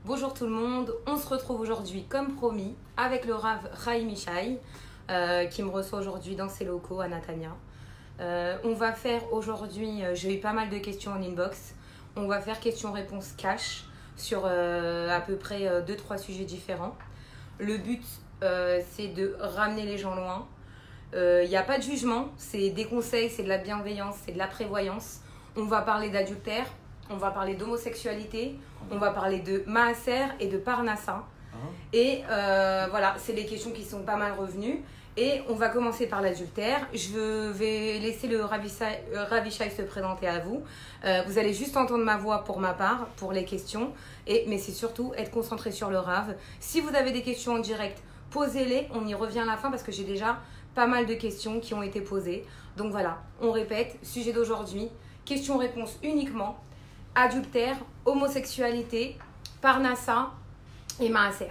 Bonjour tout le monde, on se retrouve aujourd'hui comme promis avec le Rav Chaim Yishai qui me reçoit aujourd'hui dans ses locaux à Natania. On va faire aujourd'hui, j'ai eu pas mal de questions en inbox, on va faire questions-réponses cash sur à peu près 2-3 sujets différents. Le but c'est de ramener les gens loin. Il n'y a pas de jugement, c'est des conseils, c'est de la bienveillance, c'est de la prévoyance. On va parler d'adultère, on va parler d'homosexualité, on va parler de Maaser et de Parnassa. Et voilà, c'est des questions qui sont pas mal revenues. Et on va commencer par l'adultère. Je vais laisser le Rav Yishai se présenter à vous. Vous allez juste entendre ma voix pour ma part, pour les questions. Mais c'est surtout être concentré sur le Rav. Si vous avez des questions en direct, posez-les. On y revient à la fin parce que j'ai déjà pas mal de questions qui ont été posées. Donc voilà, on répète. Sujet d'aujourd'hui, questions-réponses uniquement. Adultère, homosexualité, Parnassa et Maaser.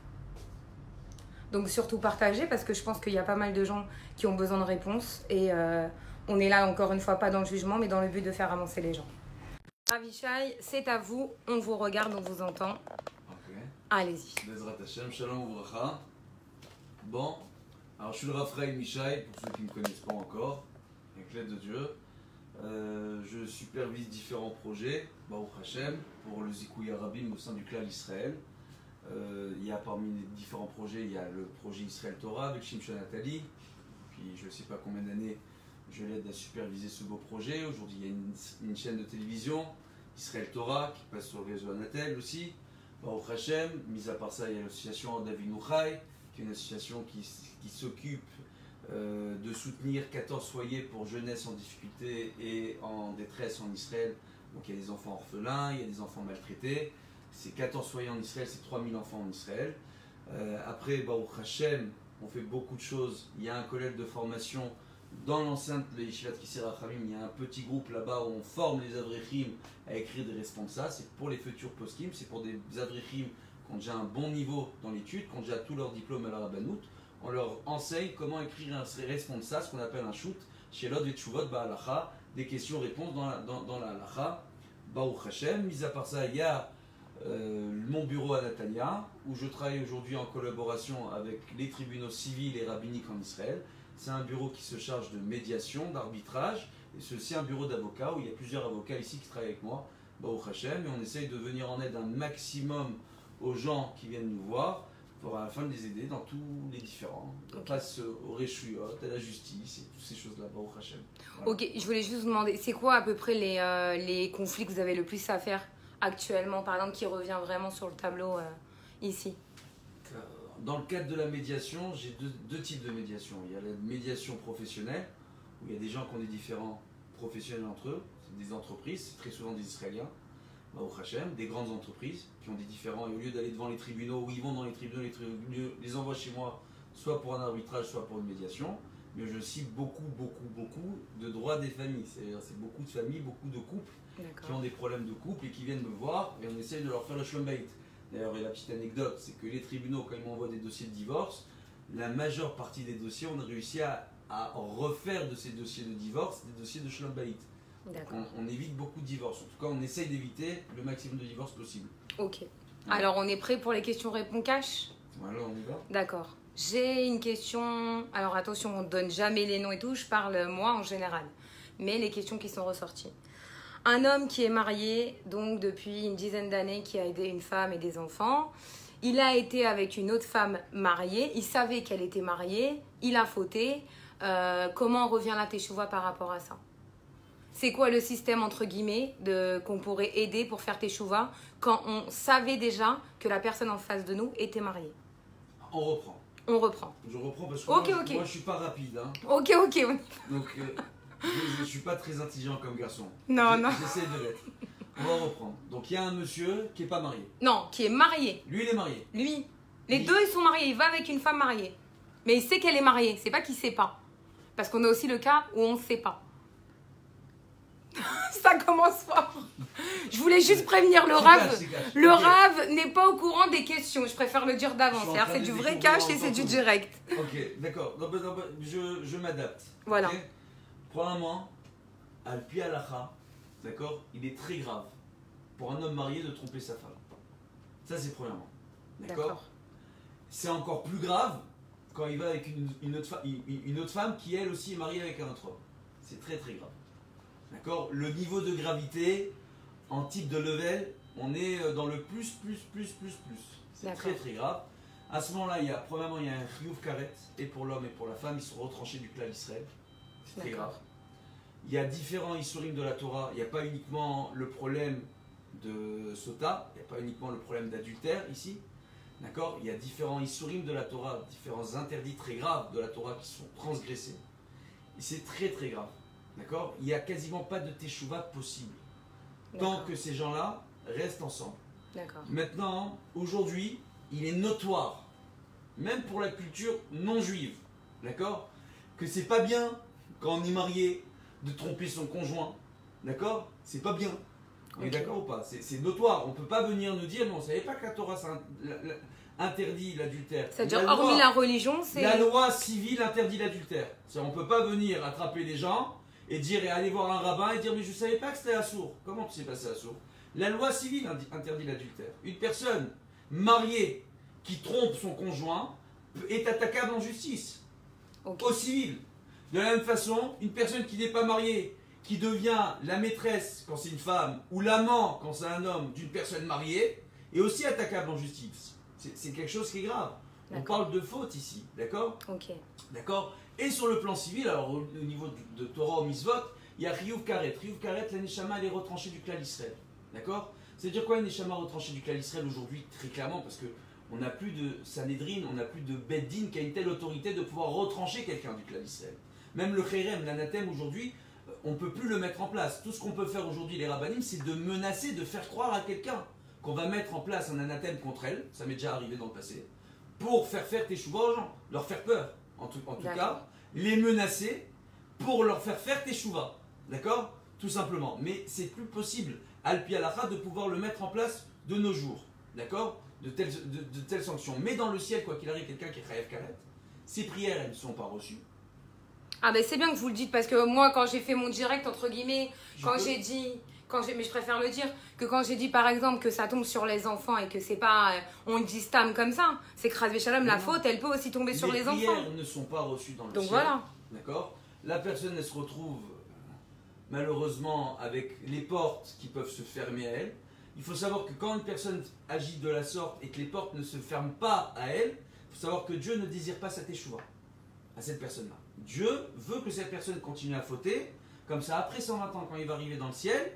Donc surtout partagez parce que je pense qu'il y a pas mal de gens qui ont besoin de réponses et on est là encore une fois pas dans le jugement mais dans le but de faire avancer les gens. Rav Yishai, c'est à vous, on vous regarde, on vous entend. Ok. Allez-y. Bezrat Hashem, shalom uvracha. Bon, alors je suis le Rav Chaim Yishai, pour ceux qui ne me connaissent pas encore, avec l'aide de Dieu. Je supervise différents projets, Baruch Hashem, pour le Zikouï Arabim au sein du clan Israël. Il y a parmi les différents projets, il y a le projet Israël Torah avec Shimshon Nathalie. Puis je ne sais pas combien d'années je l'aide à superviser ce beau projet. Aujourd'hui, il y a une chaîne de télévision, Israël Torah, qui passe sur le réseau Anatel aussi. Baruch Hashem, mis à part ça, il y a l'association Davinu Chai, qui est une association qui s'occupe de soutenir 14 foyers pour jeunesse en difficulté et en détresse en Israël. Donc il y a des enfants orphelins, il y a des enfants maltraités. C'est 14 foyers en Israël, c'est 3000 enfants en Israël. Après, Baruch Hashem, on fait beaucoup de choses. Il y a un collège de formation dans l'enceinte de Yeshivat Kisei Rachamim. Il y a un petit groupe là-bas où on forme les Avrechim à écrire des responsables. C'est pour les futurs poskim, c'est pour des Avrechim qui ont déjà un bon niveau dans l'étude, qui ont déjà tous leurs diplômes à la Rabbanout. On leur enseigne comment écrire un responsable, ce qu'on appelle un shoot, chez l'autre et Tshuvot Ba'alacha, des questions-réponses dans la halacha. Baruch Hashem, mis à part ça, il y a mon bureau à Natania, où je travaille aujourd'hui en collaboration avec les tribunaux civils et rabbiniques en Israël. C'est un bureau qui se charge de médiation, d'arbitrage, et c'est aussi un bureau d'avocats où il y a plusieurs avocats ici qui travaillent avec moi, Baruch Hashem, et on essaye de venir en aide un maximum aux gens qui viennent nous voir, pour à la fin de les aider dans tous les différents. On passe au Réchuyot, à la justice, et toutes ces choses-là, Baruch Hashem. Voilà. Ok, je voulais juste vous demander, c'est quoi à peu près les conflits que vous avez le plus à faire actuellement, par exemple, qui revient vraiment sur le tableau ici? Dans le cadre de la médiation, j'ai deux types de médiation. Il y a la médiation professionnelle, où il y a des gens qui ont des différents professionnels entre eux, c'est des entreprises, c'est très souvent des Israéliens, Baruch Hashem, des grandes entreprises qui ont des différents, et au lieu d'aller devant les tribunaux, où ils vont dans les tribunaux les envoient chez moi, soit pour un arbitrage, soit pour une médiation. Mais je cible beaucoup de droits des familles. C'est beaucoup de familles, beaucoup de couples qui ont des problèmes de couple et qui viennent me voir et on essaye de leur faire le shalom bayit. D'ailleurs, la petite anecdote, c'est que les tribunaux, quand ils m'envoient des dossiers de divorce, la majeure partie des dossiers, on a réussi à refaire de ces dossiers de divorce des dossiers de shalom bayit. On évite beaucoup de divorces. En tout cas, on essaye d'éviter le maximum de divorces possible. Ok. Ouais. Alors, on est prêt pour les questions-réponses cash? Voilà, on y va. D'accord. J'ai une question. Alors, attention, on ne donne jamais les noms et tout. Je parle moi en général. Mais les questions qui sont ressorties. Un homme qui est marié, donc depuis une dizaine d'années, qui a aidé une femme et des enfants. Il a été avec une autre femme mariée. Il savait qu'elle était mariée. Il a fauté. Comment revient la teshuva par rapport à ça? C'est quoi le système, entre guillemets, qu'on pourrait aider pour faire teshuva quand on savait déjà que la personne en face de nous était mariée? On reprend. On reprend. Je reprends parce que moi je suis pas rapide. Hein. Ok. Donc je suis pas très intelligent comme garçon. Non. J'essaie de l'être. On va reprendre. Donc il y a un monsieur qui est pas marié. Non, qui est marié. Lui il est marié. Lui. Les deux ils sont mariés. Il va avec une femme mariée. Mais il sait qu'elle est mariée. C'est pas qu'il sait pas. Parce qu'on a aussi le cas où on ne sait pas. Ça commence fort. Je voulais juste prévenir le Rav. Le Rav n'est pas au courant des questions. Je préfère le dire d'avance. C'est du vrai cash et c'est du direct. Ok, d'accord. Je m'adapte. Voilà. Okay. Premièrement, al-pi halacha, d'accord, il est très grave pour un homme marié de tromper sa femme. Ça, c'est premièrement. D'accord. D'accord. C'est encore plus grave quand il va avec une autre femme qui, elle aussi, est mariée avec un autre homme. C'est très très grave. D'accord. Le niveau de gravité, en type de level, on est dans le plus. C'est très très grave. À ce moment-là, premièrement, il y a un chiyuv karet, et pour l'homme et pour la femme, ils sont retranchés du clan Israël. C'est très grave. Il y a différents isurim de la Torah. Il n'y a pas uniquement le problème de sota, il n'y a pas uniquement le problème d'adultère ici. D'accord. Il y a différents isurim de la Torah, différents interdits très graves de la Torah qui sont transgressés. Et c'est très très grave. D'accord. Il n'y a quasiment pas de teshuva possible tant que ces gens-là restent ensemble. Maintenant, aujourd'hui, il est notoire, même pour la culture non juive, d'accord, que c'est pas bien quand on est marié de tromper son conjoint, d'accord. C'est pas bien. On est d'accord ou pas? C'est notoire. On peut pas venir nous dire, mais on savait pas que la Torah interdit l'adultère. C'est-à-dire, hormis la religion, c'est... La loi civile interdit l'adultère. On peut pas venir attraper les gens et dire, et aller voir un rabbin et dire, mais je savais pas que c'était assourd. Comment tu sais pas c'est assourd? La loi civile interdit l'adultère. Une personne mariée qui trompe son conjoint est attaquable en justice, au civil. De la même façon, une personne qui n'est pas mariée, qui devient la maîtresse quand c'est une femme, ou l'amant quand c'est un homme d'une personne mariée, est aussi attaquable en justice. C'est quelque chose qui est grave. On parle de faute ici, d'accord? D'accord. Et sur le plan civil, alors au niveau de Torah ou Mitzvot, il y a chiyuv karet. Chiyuv karet, la neshama, elle est retranchée du clan Israël. D'accord. C'est-à-dire quoi, une neshama retranchée du clan Israël aujourd'hui, très clairement, parce que on n'a plus de Sanhedrin, on n'a plus de Beddin qui a une telle autorité de pouvoir retrancher quelqu'un du clan Israël. Même le Kherem, l'anathème aujourd'hui, on ne peut plus le mettre en place. Tout ce qu'on peut faire aujourd'hui, les rabbinim, c'est de menacer, de faire croire à quelqu'un qu'on va mettre en place un anathème contre elle, ça m'est déjà arrivé dans le passé, pour faire teshuva aux gens, leur faire peur. En tout cas, les menacer pour leur faire teshuva. D'accord? Tout simplement. Mais c'est plus possible, al-pi halakha, de pouvoir le mettre en place de nos jours. D'accord? De telles sanctions. Mais dans le ciel, quoi qu'il arrive, quelqu'un qui est chayav karet, ses prières, elles ne sont pas reçues. Ah ben c'est bien que vous le dites, parce que moi, quand j'ai fait mon direct, entre guillemets, mais je préfère le dire, que quand j'ai dit par exemple que ça tombe sur les enfants et que c'est pas, on dit stam comme ça, c'est que Chas Shalom, la faute, elle peut aussi tomber sur les enfants. Les prières ne sont pas reçues dans le ciel. Donc voilà. D'accord. La personne, elle se retrouve malheureusement avec les portes qui peuvent se fermer à elle. Il faut savoir que quand une personne agit de la sorte et que les portes ne se ferment pas à elle, il faut savoir que Dieu ne désire pas sa teshuva à cette personne-là. Dieu veut que cette personne continue à fauter, comme ça après 120 ans, quand il va arriver dans le ciel,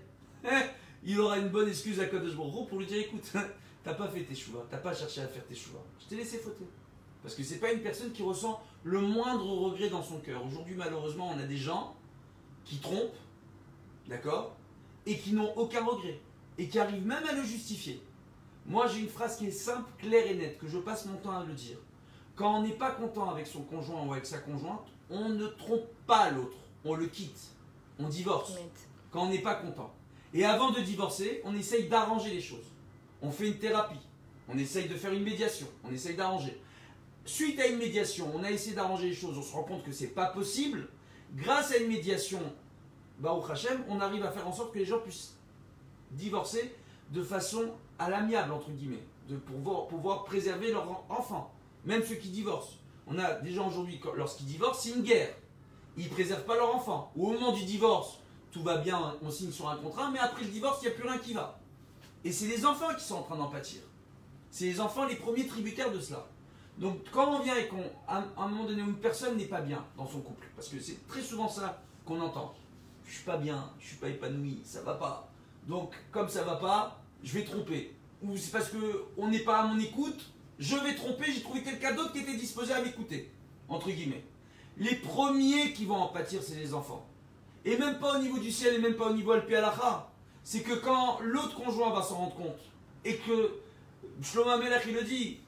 il aura une bonne excuse à Kadosh Baruch Hu pour lui dire, écoute, t'as pas fait teshuva, t'as pas cherché à faire teshuva, je t'ai laissé fauter. Parce que c'est pas une personne qui ressent le moindre regret dans son cœur. Aujourd'hui, malheureusement, on a des gens qui trompent, d'accord, et qui n'ont aucun regret, et qui arrivent même à le justifier. Moi, j'ai une phrase qui est simple, claire et nette, que je passe mon temps à le dire. Quand on n'est pas content avec son conjoint ou avec sa conjointe, on ne trompe pas l'autre, on le quitte, on divorce. Quand on n'est pas content. Et avant de divorcer, on essaye d'arranger les choses. On fait une thérapie, on essaye de faire une médiation, on essaye d'arranger. Suite à une médiation, on a essayé d'arranger les choses, on se rend compte que c'est pas possible. Grâce à une médiation, Baruch Hashem, on arrive à faire en sorte que les gens puissent divorcer de façon à l'amiable, entre guillemets, pour pouvoir préserver leurs enfants. Même ceux qui divorcent. On a des gens aujourd'hui, lorsqu'ils divorcent, c'est une guerre. Ils ne préservent pas leurs enfants. Ou au moment du divorce, tout va bien, on signe sur un contrat, mais après le divorce, il n'y a plus rien qui va. Et c'est les enfants qui sont en train d'en pâtir. C'est les enfants les premiers tributaires de cela. Donc quand on vient et qu'à un moment donné où une personne n'est pas bien dans son couple, parce que c'est très souvent ça qu'on entend. Je ne suis pas bien, je ne suis pas épanoui, ça ne va pas. Donc comme ça ne va pas, je vais tromper. Ou c'est parce qu'on n'est pas à mon écoute, je vais tromper, j'ai trouvé quelqu'un d'autre qui était disposé à m'écouter. Entre guillemets. Les premiers qui vont en pâtir, c'est les enfants. Et même pas au niveau du ciel, et même pas au niveau al-pi halakha. C'est que quand l'autre conjoint va s'en rendre compte, et que Shlomo HaMelech il le dit,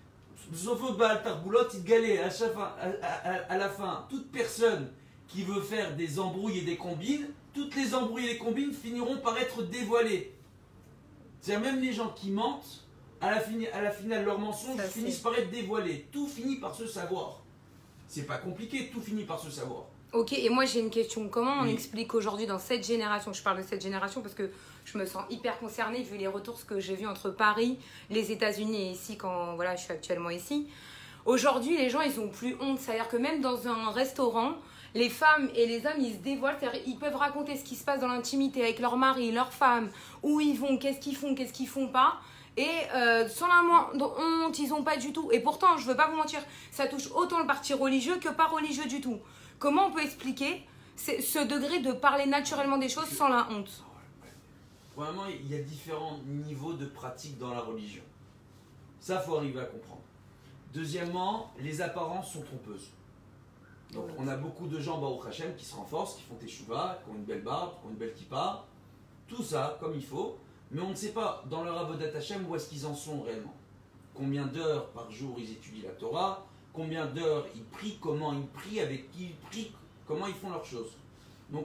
à la fin, toute personne qui veut faire des embrouilles et des combines, toutes les embrouilles et les combines finiront par être dévoilées. C'est-à-dire même les gens qui mentent, à la finale, leurs mensonges finissent par être dévoilés. Tout finit par se savoir. C'est pas compliqué, tout finit par se savoir. Ok, et moi j'ai une question. Comment on Oui. explique aujourd'hui dans cette génération, je parle de cette génération parce que je me sens hyper concernée vu les retours ce que j'ai vu entre Paris, les États-Unis et ici quand voilà, je suis actuellement ici. Aujourd'hui, les gens ils ont plus honte. C'est-à-dire que même dans un restaurant, les femmes et les hommes ils se dévoilent. C'est-à-dire, ils peuvent raconter ce qui se passe dans l'intimité avec leur mari, leur femme, où ils vont, qu'est-ce qu'ils font pas. Et sans la moindre honte, ils n'ont pas du tout. Et pourtant, je veux pas vous mentir, ça touche autant le parti religieux que pas religieux du tout. Comment on peut expliquer ce degré de parler naturellement des choses sans la honte? Premièrement, il y a différents niveaux de pratique dans la religion. Ça, faut arriver à comprendre. Deuxièmement, les apparences sont trompeuses. Donc, on a beaucoup de gens, Baruch Hashem, qui se renforcent, qui font teshuva, qui ont une belle barbe, qui ont une belle kippa, tout ça comme il faut, mais on ne sait pas dans leur avodat Hashem où est-ce qu'ils en sont réellement. Combien d'heures par jour ils étudient la Torah, combien d'heures ils prient, comment ils prient, avec qui ils prient, comment ils font leurs choses. Donc,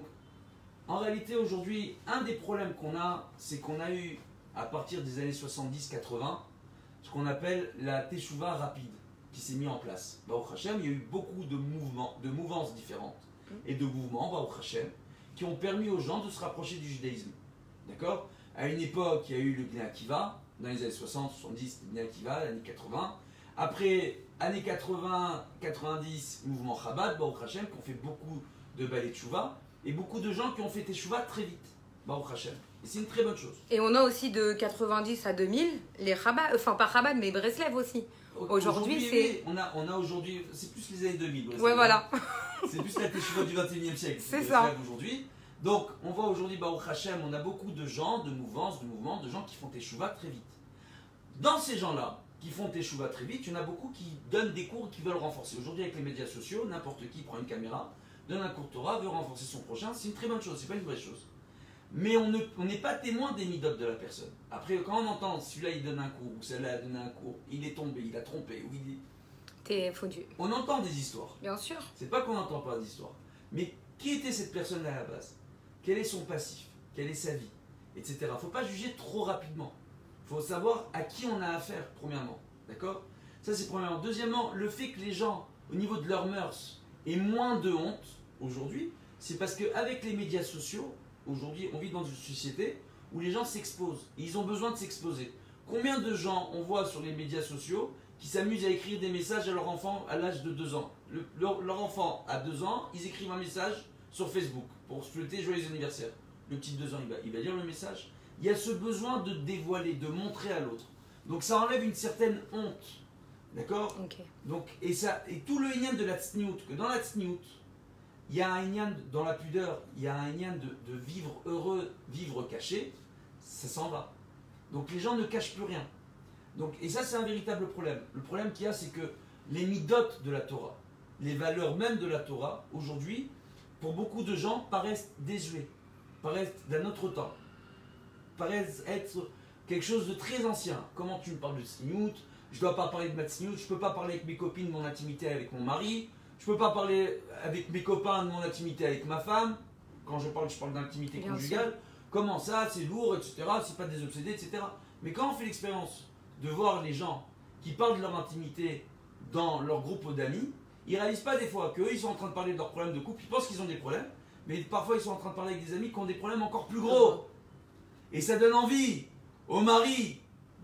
en réalité, aujourd'hui, un des problèmes qu'on a, c'est qu'on a eu, à partir des années 70-80, ce qu'on appelle la teshuva rapide, qui s'est mis en place. Baruch Hashem, il y a eu beaucoup de mouvements, de mouvances différentes, et de mouvements, Baruch Hashem, qui ont permis aux gens de se rapprocher du judaïsme. D'accord? À une époque, il y a eu le Bnei Akiva, dans les années 60, 70, le Bnei Akiva, les années 80. Après, années 80, 90, mouvement Chabad, Baruch Hashem, qui ont fait beaucoup de balais tchouva, et beaucoup de gens qui ont fait teshuva très vite, Baruch Hashem. Et c'est une très bonne chose. Et on a aussi de 90 à 2000 les Chabad, enfin pas Chabad, mais Breslev aussi. Aujourd'hui, c'est. Oui, on a aujourd'hui, c'est plus les années 2000. Ouais, voilà. C'est plus la teshuva du 21e siècle. C'est ça. Aujourd'hui. Donc, on voit aujourd'hui, Baruch Hashem, on a beaucoup de gens, de mouvances, de mouvements, de gens qui font teshuva très vite. Dans ces gens-là, qui font teshuva très vite, il y en a beaucoup qui donnent des cours qui veulent renforcer. Aujourd'hui, avec les médias sociaux, n'importe qui prend une caméra, donne un cours de Torah, veut renforcer son prochain. C'est une très bonne chose, c'est pas une vraie chose. Mais on n'est pas témoin des midotes de la personne. Après, quand on entend celui-là il donne un cours, ou celle-là a donné un cours, il est tombé, il a trompé, ou il est... T'es foutu. On entend des histoires. Bien sûr. C'est pas qu'on n'entend pas d'histoires. Mais qui était cette personne à la base? Quel est son passif? Quelle est sa vie? Etc. Il ne faut pas juger trop rapidement. Il faut savoir à qui on a affaire, premièrement. D'accord? Ça, c'est premièrement. Deuxièmement, le fait que les gens, au niveau de leurs mœurs, aient moins de honte aujourd'hui, c'est parce qu'avec les médias sociaux, aujourd'hui, on vit dans une société où les gens s'exposent. Et ils ont besoin de s'exposer. Combien de gens on voit sur les médias sociaux qui s'amusent à écrire des messages à leur enfant à l'âge de 2 ans? Leur enfant a 2 ans, ils écrivent un message sur Facebook pour souhaiter joyeux anniversaire. Le petit de 2 ans, il va lire le message. Il y a ce besoin de dévoiler, de montrer à l'autre. Donc ça enlève une certaine honte. D'accord? Ok. Donc, et tout le inyan de la tsniout, que dans la tsniout, il y a un inyan dans la pudeur, il y a un inyan de vivre heureux, vivre caché, ça s'en va. Donc les gens ne cachent plus rien. Donc, et ça, c'est un véritable problème. Le problème qu'il y a, c'est que les midotes de la Torah, les valeurs même de la Torah, aujourd'hui, pour beaucoup de gens, paraissent désuets, paraissent d'un autre temps, paraissent être quelque chose de très ancien. Comment tu me parles de tsniout? Je ne dois pas parler de ma tsniout, je ne peux pas parler avec mes copines de mon intimité avec mon mari, je ne peux pas parler avec mes copains de mon intimité avec ma femme. Quand je parle d'intimité conjugale. Comment ça, c'est lourd, etc. C'est pas des obsédés, etc. Mais quand on fait l'expérience de voir les gens qui parlent de leur intimité dans leur groupe d'amis, ils ne réalisent pas des fois qu'eux, ils sont en train de parler de leurs problèmes de couple, ils pensent qu'ils ont des problèmes, mais parfois ils sont en train de parler avec des amis qui ont des problèmes encore plus gros. Et ça donne envie aux maris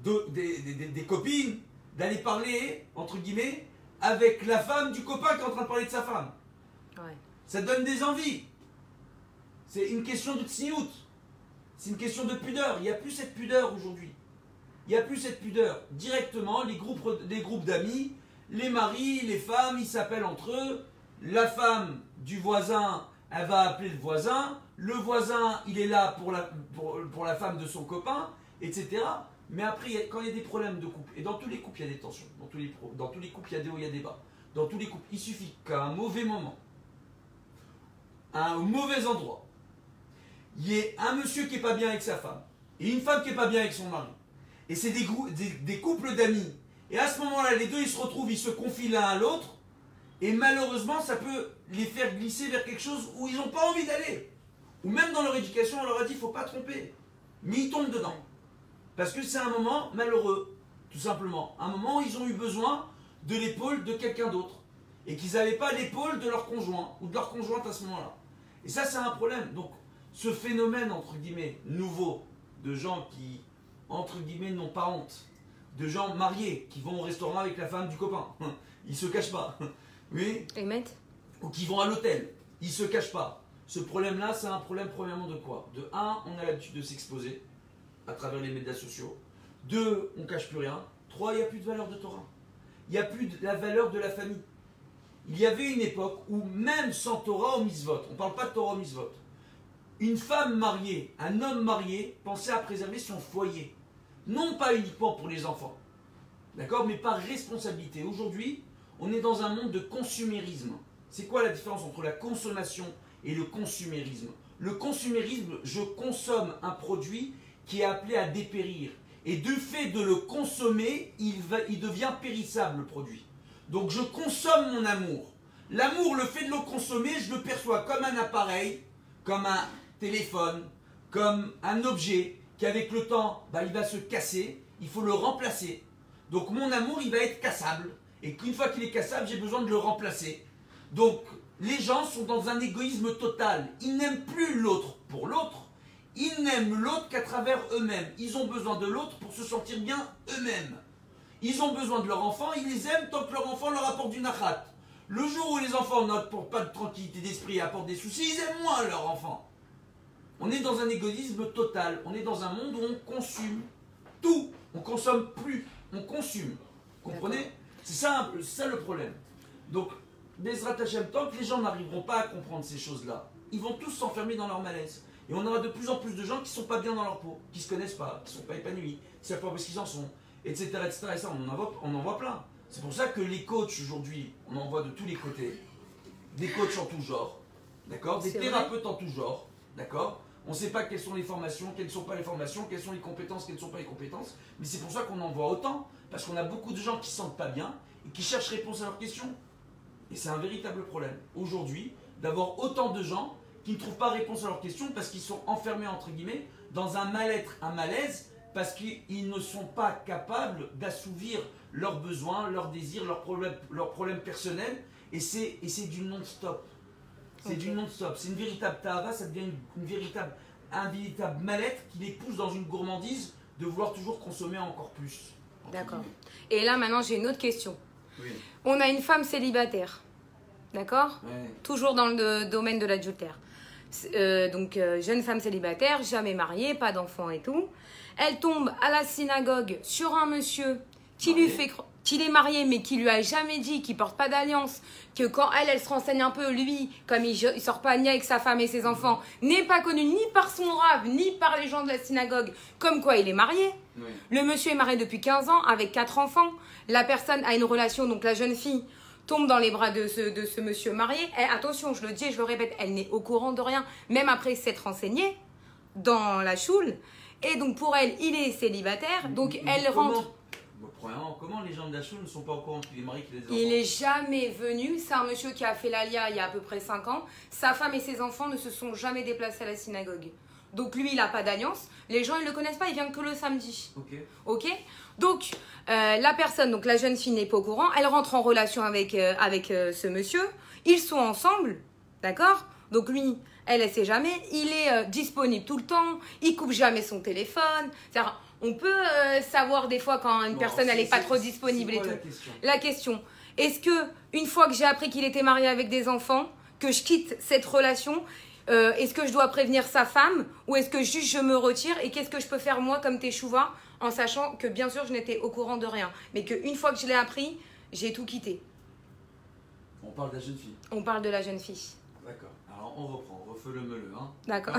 des copines d'aller parler, entre guillemets, avec la femme du copain qui est en train de parler de sa femme. Ouais. Ça donne des envies. C'est une question de tsniout. C'est une question de pudeur. Il n'y a plus cette pudeur aujourd'hui. Il n'y a plus cette pudeur. Directement, les groupes d'amis, les maris, les femmes, ils s'appellent entre eux. La femme du voisin, elle va appeler le voisin. Le voisin, il est là pour la femme de son copain, etc. Mais après, quand il y a des problèmes de couple, et dans tous les couples, il y a des tensions. Dans tous les couples, il y a des hauts, il y a des bas. Dans tous les couples, il suffit qu'à un mauvais moment, à un mauvais endroit, il y ait un monsieur qui n'est pas bien avec sa femme, et une femme qui n'est pas bien avec son mari. Et c'est des couples d'amis. Et à ce moment-là, les deux, ils se retrouvent, ils se confient l'un à l'autre, et malheureusement, ça peut les faire glisser vers quelque chose où ils n'ont pas envie d'aller. Ou même dans leur éducation, on leur a dit, il ne faut pas tromper. Mais ils tombent dedans. Parce que c'est un moment malheureux, tout simplement. Un moment où ils ont eu besoin de l'épaule de quelqu'un d'autre. et qu'ils n'avaient pas l'épaule de leur conjoint ou de leur conjointe à ce moment-là. Et ça, c'est un problème. Donc, ce phénomène, entre guillemets, nouveau, de gens qui, entre guillemets, n'ont pas honte, de gens mariés qui vont au restaurant avec la femme du copain, ils se cachent pas, oui, ou qui vont à l'hôtel, ils se cachent pas. Ce problème-là, c'est un problème premièrement de quoi? De un, on a l'habitude de s'exposer à travers les médias sociaux. Deux, on cache plus rien. Trois, il n'y a plus de valeur de Torah. Il n'y a plus de la valeur de la famille. Il y avait une époque où même sans Torah au mitzvot, on ne parle pas de Torah au mitzvot, une femme mariée, un homme marié pensait à préserver son foyer. Non pas uniquement pour les enfants, d'accord, mais par responsabilité. Aujourd'hui, on est dans un monde de consumérisme. C'est quoi la différence entre la consommation et le consumérisme? Le consumérisme, je consomme un produit qui est appelé à dépérir. Et du fait de le consommer, il devient périssable, le produit. Donc je consomme mon amour. L'amour, le fait de le consommer, je le perçois comme un appareil, comme un téléphone, comme un objet qui avec le temps, il va se casser, il faut le remplacer. Donc mon amour, il va être cassable. Et qu'une fois qu'il est cassable, j'ai besoin de le remplacer. Donc les gens sont dans un égoïsme total. Ils n'aiment plus l'autre pour l'autre. Ils n'aiment l'autre qu'à travers eux-mêmes. Ils ont besoin de l'autre pour se sentir bien eux-mêmes. Ils ont besoin de leur enfant, ils les aiment tant que leur enfant leur apporte du nachat. Le jour où les enfants n'apportent pas de tranquillité d'esprit et apportent des soucis, ils aiment moins leur enfant. On est dans un égoïsme total. On est dans un monde où on consomme tout. On ne consomme plus, on consomme. Vous comprenez? C'est ça le problème. Donc, Bezrat Hashem, tant que les gens n'arriveront pas à comprendre ces choses-là, ils vont tous s'enfermer dans leur malaise. Et on aura de plus en plus de gens qui ne sont pas bien dans leur peau, qui ne se connaissent pas, qui ne sont pas épanouis, qui ne savent pas où est-ce qu'ils en sont, etc., etc. Et ça, on en voit plein. C'est pour ça que les coachs aujourd'hui, on en voit de tous les côtés. Des coachs en tout genre, d'accord? Des thérapeutes en tout genre, d'accord? On ne sait pas quelles sont les formations, quelles ne sont pas les formations, quelles sont les compétences, quelles ne sont pas les compétences. Mais c'est pour ça qu'on en voit autant, parce qu'on a beaucoup de gens qui ne se sentent pas bien et qui cherchent réponse à leurs questions. Et c'est un véritable problème, aujourd'hui, d'avoir autant de gens qui ne trouvent pas réponse à leurs questions parce qu'ils sont enfermés, entre guillemets, dans un mal-être, un malaise, parce qu'ils ne sont pas capables d'assouvir leurs besoins, leurs désirs, leurs problèmes personnels. Et c'est du non-stop. C'est du non-stop. C'est une véritable tahava, ça devient un véritable mal-être qui les pousse dans une gourmandise de vouloir toujours consommer encore plus. D'accord. Et là, maintenant, j'ai une autre question. Oui. On a une femme célibataire, d'accord? Ouais. Toujours dans le domaine de l'adultère. Donc, jeune femme célibataire, jamais mariée, pas d'enfant et tout. Elle tombe à la synagogue sur un monsieur qui lui fait qu'il est marié, mais qui lui a jamais dit qu'il porte pas d'alliance, que quand elle se renseigne un peu, lui, comme il sort pas ni avec sa femme et ses enfants, n'est pas connu ni par son rave, ni par les gens de la synagogue, comme quoi il est marié. Oui. Le monsieur est marié depuis 15 ans, avec 4 enfants. La personne a une relation, donc la jeune fille tombe dans les bras de ce monsieur marié. Et attention, je le dis et je le répète, elle n'est au courant de rien, même après s'être renseignée dans la choule. Et donc pour elle, il est célibataire, donc elle rentre... Premièrement, comment les gens de la choule ne sont pas au courant qu'il est marié, qu'il a des enfants? Il n'est jamais venu, c'est un monsieur qui a fait l'Alia il y a à peu près 5 ans. Sa femme et ses enfants ne se sont jamais déplacés à la synagogue. Donc lui, il n'a pas d'alliance. Les gens, ils ne le connaissent pas, il vient que le samedi. Ok. Donc, la personne, donc la jeune fille n'est pas au courant. Elle rentre en relation avec ce monsieur. Ils sont ensemble, d'accord? Donc lui, elle ne sait jamais. Il est disponible tout le temps. Il coupe jamais son téléphone. C'est-à-dire, on peut savoir des fois quand une personne elle n'est pas trop disponible et tout. La question, est-ce que une fois que j'ai appris qu'il était marié avec des enfants, que je quitte cette relation, est-ce que je dois prévenir sa femme ou est-ce que juste je me retire et qu'est-ce que je peux faire moi comme Teshuva en sachant que bien sûr je n'étais au courant de rien, mais qu'une fois que je l'ai appris, j'ai tout quitté. On parle de la jeune fille. On parle de la jeune fille. D'accord. Alors on reprend, on refait le meuleux. Hein. D'accord.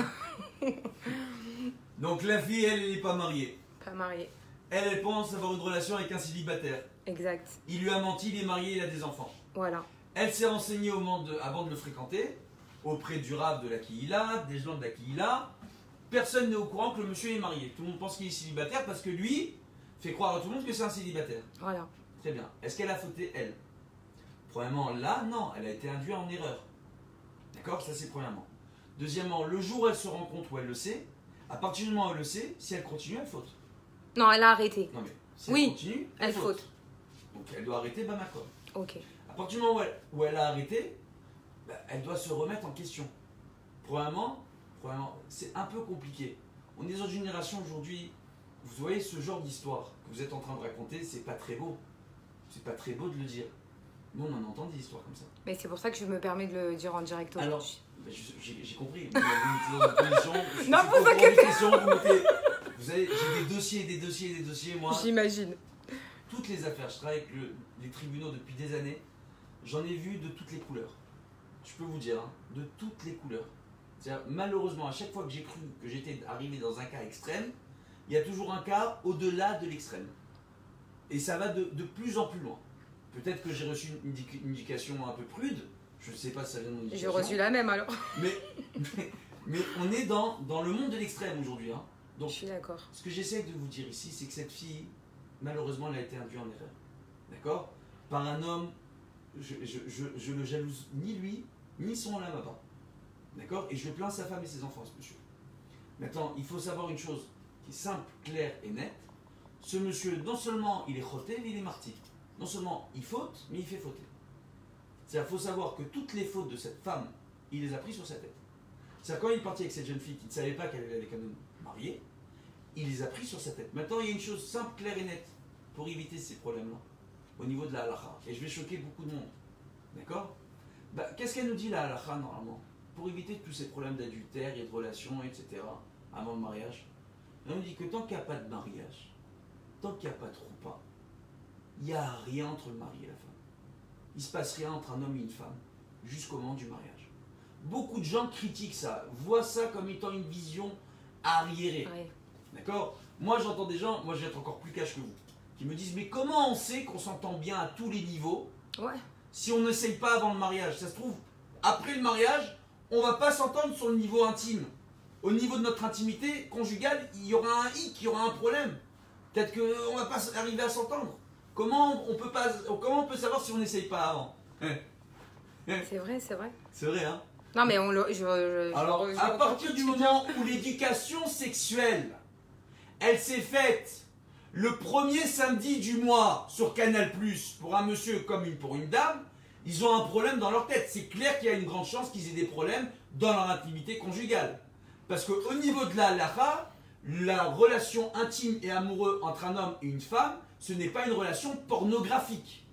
Donc la fille, elle n'est pas mariée. Pas mariée. Elle pense avoir une relation avec un célibataire. Exact. Il lui a menti, il est marié, il a des enfants. Voilà. Elle s'est renseignée avant de le fréquenter, auprès du rave de la Kihila, des gens de la Kihila. Personne n'est au courant que le monsieur est marié. Tout le monde pense qu'il est célibataire parce que lui fait croire à tout le monde que c'est un célibataire. Voilà. Très bien. Est-ce qu'elle a fauté, elle? Premièrement, là, non, elle a été induite en erreur. D'accord? Ça, c'est premièrement. Deuxièmement, le jour où elle se rend compte où elle le sait, à partir du moment où elle le sait, si elle continue, elle faute. Non, elle a arrêté. Non, mais si oui, elle continue, elle faute. Donc elle doit arrêter Bamako. Ok. À partir du moment où elle a arrêté, bah, elle doit se remettre en question. Premièrement, c'est un peu compliqué. On est dans une génération aujourd'hui, vous voyez ce genre d'histoire que vous êtes en train de raconter, c'est pas très beau. C'est pas très beau de le dire. Nous, on en entend des histoires comme ça. Mais c'est pour ça que je me permets de le dire en direct Alors, aujourd'hui. bah, j'ai compris. Vous mettez dans une position. Non, vous inquiétez pas. Vous savez, j'ai des dossiers, moi. J'imagine. Toutes les affaires, je travaille avec les tribunaux depuis des années, j'en ai vu de toutes les couleurs. Je peux vous dire, hein, de toutes les couleurs. C'est-à-dire, malheureusement, à chaque fois que j'ai cru que j'étais arrivé dans un cas extrême, il y a toujours un cas au-delà de l'extrême. Et ça va de plus en plus loin. Peut-être que j'ai reçu une indication un peu prude, je ne sais pas si ça vient de mon J'ai éducation. reçu la même alors. Mais on est dans le monde de l'extrême aujourd'hui. Hein. Donc, Je suis d'accord. ce que j'essaie de vous dire ici, c'est que cette fille, malheureusement, elle a été induite en erreur. D'accord? Par un homme, je le jalouse ni lui, ni son lama pas. D'accord? Et je plains sa femme et ses enfants, ce monsieur. Maintenant, il faut savoir une chose qui est simple, claire et nette. Ce monsieur, non seulement il est choté, mais il est marty. Non seulement il faute, mais il fait fauter. C'est-à-dire qu'il faut savoir que toutes les fautes de cette femme, il les a prises sur sa tête. C'est-à-dire quand il est parti avec cette jeune fille qui ne savait pas qu'elle allait avec un homme marié, il les a pris sur sa tête. Maintenant, il y a une chose simple, claire et nette pour éviter ces problèmes-là, au niveau de la halakha. Et je vais choquer beaucoup de monde. D'accord? Bah, qu'est-ce qu'elle nous dit la halakha normalement? Pour éviter tous ces problèmes d'adultère et de relations, etc., avant le mariage, elle nous dit que tant qu'il n'y a pas de mariage, tant qu'il n'y a pas de roupa, il n'y a rien entre le mari et la femme. Il ne se passe rien entre un homme et une femme, jusqu'au moment du mariage. Beaucoup de gens critiquent ça, voient ça comme étant une vision arriérée. Ouais. D'accord? Moi j'entends des gens, moi je vais être encore plus cash que vous, qui me disent mais comment on sait qu'on s'entend bien à tous les niveaux Ouais. si on n'essaye pas avant le mariage? Ça se trouve, après le mariage, on ne va pas s'entendre sur le niveau intime. Au niveau de notre intimité conjugale, il y aura un hic, il y aura un problème. Peut-être qu'on ne va pas arriver à s'entendre. Comment on peut savoir si on n'essaye pas avant? C'est vrai, c'est vrai. C'est vrai, hein? Non, mais Alors, à partir du moment où l'éducation sexuelle, elle s'est faite le premier samedi du mois sur Canal+, pour un monsieur comme pour une dame, ils ont un problème dans leur tête. C'est clair qu'il y a une grande chance qu'ils aient des problèmes dans leur intimité conjugale. Parce qu'au niveau de la halakha, la relation intime et amoureuse entre un homme et une femme, ce n'est pas une relation pornographique.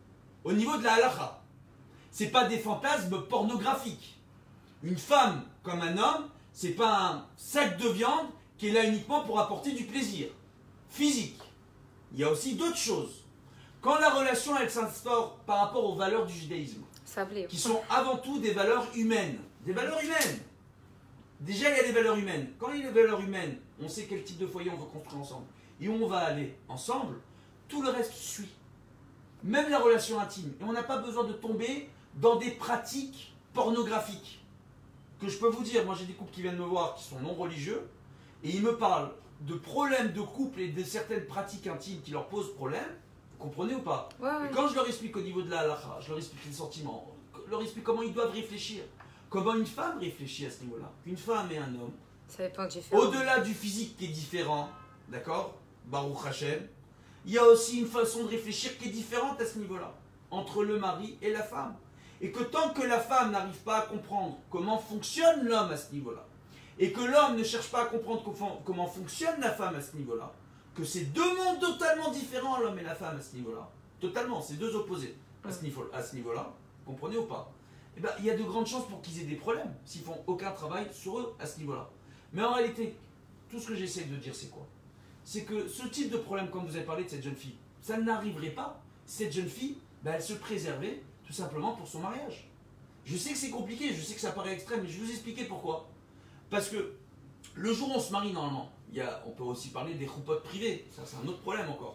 Au niveau de la halakha, ce n'est pas des fantasmes pornographiques. Une femme comme un homme, ce n'est pas un sac de viande qui est là uniquement pour apporter du plaisir physique. Il y a aussi d'autres choses. Quand la relation elle s'instaure par rapport aux valeurs du judaïsme, qui sont avant tout des valeurs humaines. Des valeurs humaines. Déjà, il y a des valeurs humaines. Quand il y a des valeurs humaines, on sait quel type de foyer on veut construire ensemble. Et on va aller ensemble, tout le reste suit. Même la relation intime. Et on n'a pas besoin de tomber dans des pratiques pornographiques. Que je peux vous dire, moi j'ai des couples qui viennent me voir qui sont non religieux, et ils me parlent de problèmes de couple et de certaines pratiques intimes qui leur posent problème. Vous comprenez ou pas? Ouais, ouais. Et quand je leur explique au niveau de la halakha, je leur explique les sentiments, je leur explique comment ils doivent réfléchir, comment une femme réfléchit à ce niveau-là, qu'une femme et un homme, Ça dépend différent. au-delà du physique qui est différent, d'accord, Baruch Hashem, il y a aussi une façon de réfléchir qui est différente à ce niveau-là, entre le mari et la femme. Et que tant que la femme n'arrive pas à comprendre comment fonctionne l'homme à ce niveau-là, et que l'homme ne cherche pas à comprendre comment fonctionne la femme à ce niveau-là, que c'est deux mondes totalement différents, l'homme et la femme à ce niveau-là, totalement, c'est deux opposés à ce niveau-là, vous comprenez ou pas? Eh ben, il y a de grandes chances pour qu'ils aient des problèmes, s'ils font aucun travail sur eux à ce niveau-là. Mais en réalité, tout ce que j'essaie de dire, c'est quoi? C'est que ce type de problème, comme vous avez parlé de cette jeune fille, ça n'arriverait pas. Cette jeune fille, ben, elle se préservait tout simplement pour son mariage. Je sais que c'est compliqué, je sais que ça paraît extrême, mais je vais vous expliquer pourquoi. Parce que le jour où on se marie normalement, on peut aussi parler des choupotes privées, ça c'est un autre problème encore.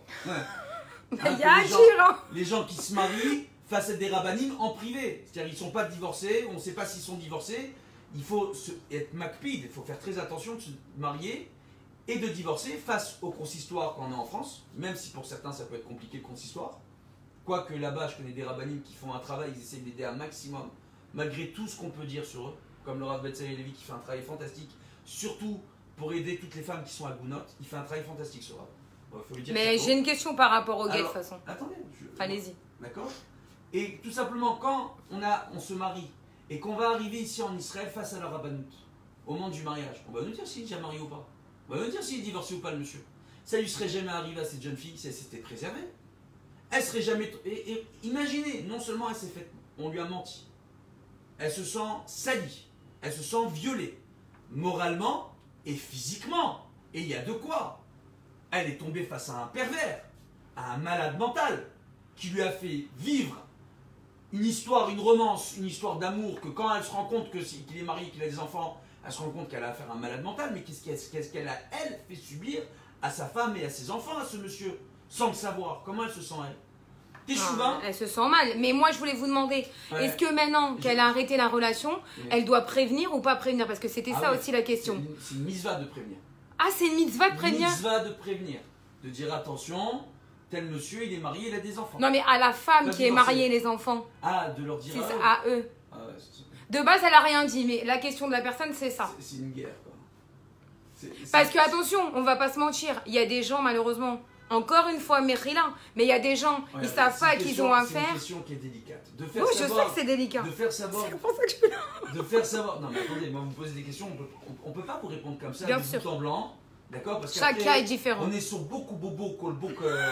Il y a un les gens qui se marient face à des rabbinim en privé, c'est-à-dire ils ne sont pas divorcés, on ne sait pas s'ils sont divorcés, il faut être makpid, il faut faire très attention de se marier et de divorcer face au consistoire quand on est en France, même si pour certains ça peut être compliqué le consistoire. Quoique là-bas, je connais des rabbinim qui font un travail, ils essaient d'aider un maximum, malgré tout ce qu'on peut dire sur eux, comme le Rav Betzalel Levi qui fait un travail fantastique, surtout pour aider toutes les femmes qui sont à Gounot, il fait un travail fantastique sur Rav. Bon, mais j'ai une question par rapport au gay de toute façon. Attendez. Allez-y. D'accord? Et tout simplement, quand on se marie et qu'on va arriver ici en Israël face à la rabbanout, au moment du mariage, on va nous dire s'il est déjà marié ou pas. On va nous dire s'il est divorcé ou pas le monsieur. Ça lui serait jamais arrivé à cette jeune fille si elle s'était préservée. Elle serait jamais... Et imaginez, non seulement elle s'est faite... On lui a menti. Elle se sent salie. Elle se sent violée. Moralement et physiquement. Et il y a de quoi. Elle est tombée face à un pervers, à un malade mental, qui lui a fait vivre une histoire, une romance, une histoire d'amour, que quand elle se rend compte qu'il est marié, qu'il a des enfants, elle se rend compte qu'elle a affaire à un malade mental, mais qu'est-ce qu'elle a, elle, fait subir à sa femme et à ses enfants, à ce monsieur, sans le savoir. Comment elle se sent, elle? Teshuva, Elle se sent mal. Mais moi, je voulais vous demander, Ouais. est-ce que maintenant qu'elle a arrêté la relation, elle doit prévenir ou pas prévenir? Parce que c'était ça ouais, aussi la question. c'est une mitzvah de prévenir. Ah, c'est une mitzvah de prévenir? Une mitzvah de prévenir. De dire attention, tel monsieur, il est marié, il a des enfants. Non, mais à la femme Pas qui est divorcée. mariée, les enfants. Ah, de leur dire C'est à ça, eux. à eux. Ah ouais, De base, elle a rien dit, mais la question de la personne, c'est ça. c'est une guerre, quoi. Parce que, attention, on va pas se mentir, il y a des gens, malheureusement, encore une fois, Mérila, mais il y a des gens, Ouais, ils savent c'est pas une qu'ils question- ont à C'est une faire. question qui est délicate. De faire Oui, je sais savoir, que c'est délicat. de faire savoir, C'est pour ça que je suis là. de faire savoir. Non mais attendez, moi vous me posez des questions, on peut pas vous répondre comme ça, Bien de sûr. bout en blanc, d'accord? Parce Chaque qu'après, cas est différent. on est sur beaucoup bobo, colbouk.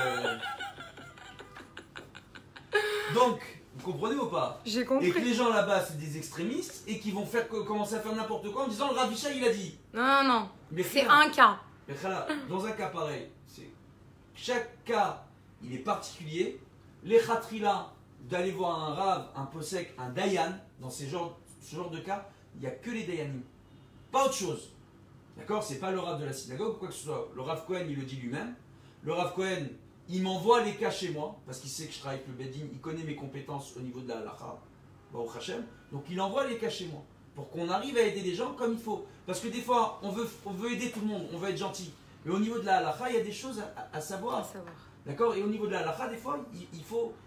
Donc, vous comprenez ou pas? J'ai Et que compris. les gens là-bas c'est des extrémistes et qui vont commencer à faire n'importe quoi en disant le Rav Yishai, il a dit. Non, non, Mais c'est frère, un cas. mais khala, dans un cas pareil, chaque cas, il est particulier. Les khatrila, d'aller voir un Rav, un posek, un dayan, dans ce genre de cas, il n'y a que les dayanim. Pas autre chose. D'accord? C'est pas le Rav de la synagogue ou quoi que ce soit. Le Rav Cohen, il le dit lui-même. Le Rav Cohen, il m'envoie les cas chez moi, parce qu'il sait que je travaille avec le Bedin, il connaît mes compétences au niveau de la halakha, Baruch Hashem. Donc il envoie les cas chez moi, pour qu'on arrive à aider les gens comme il faut. Parce que des fois, on veut aider tout le monde, on veut être gentil. Mais au niveau de la halakha, il y a des choses à savoir. À savoir. D'accord? Et au niveau de la halakha, des fois, il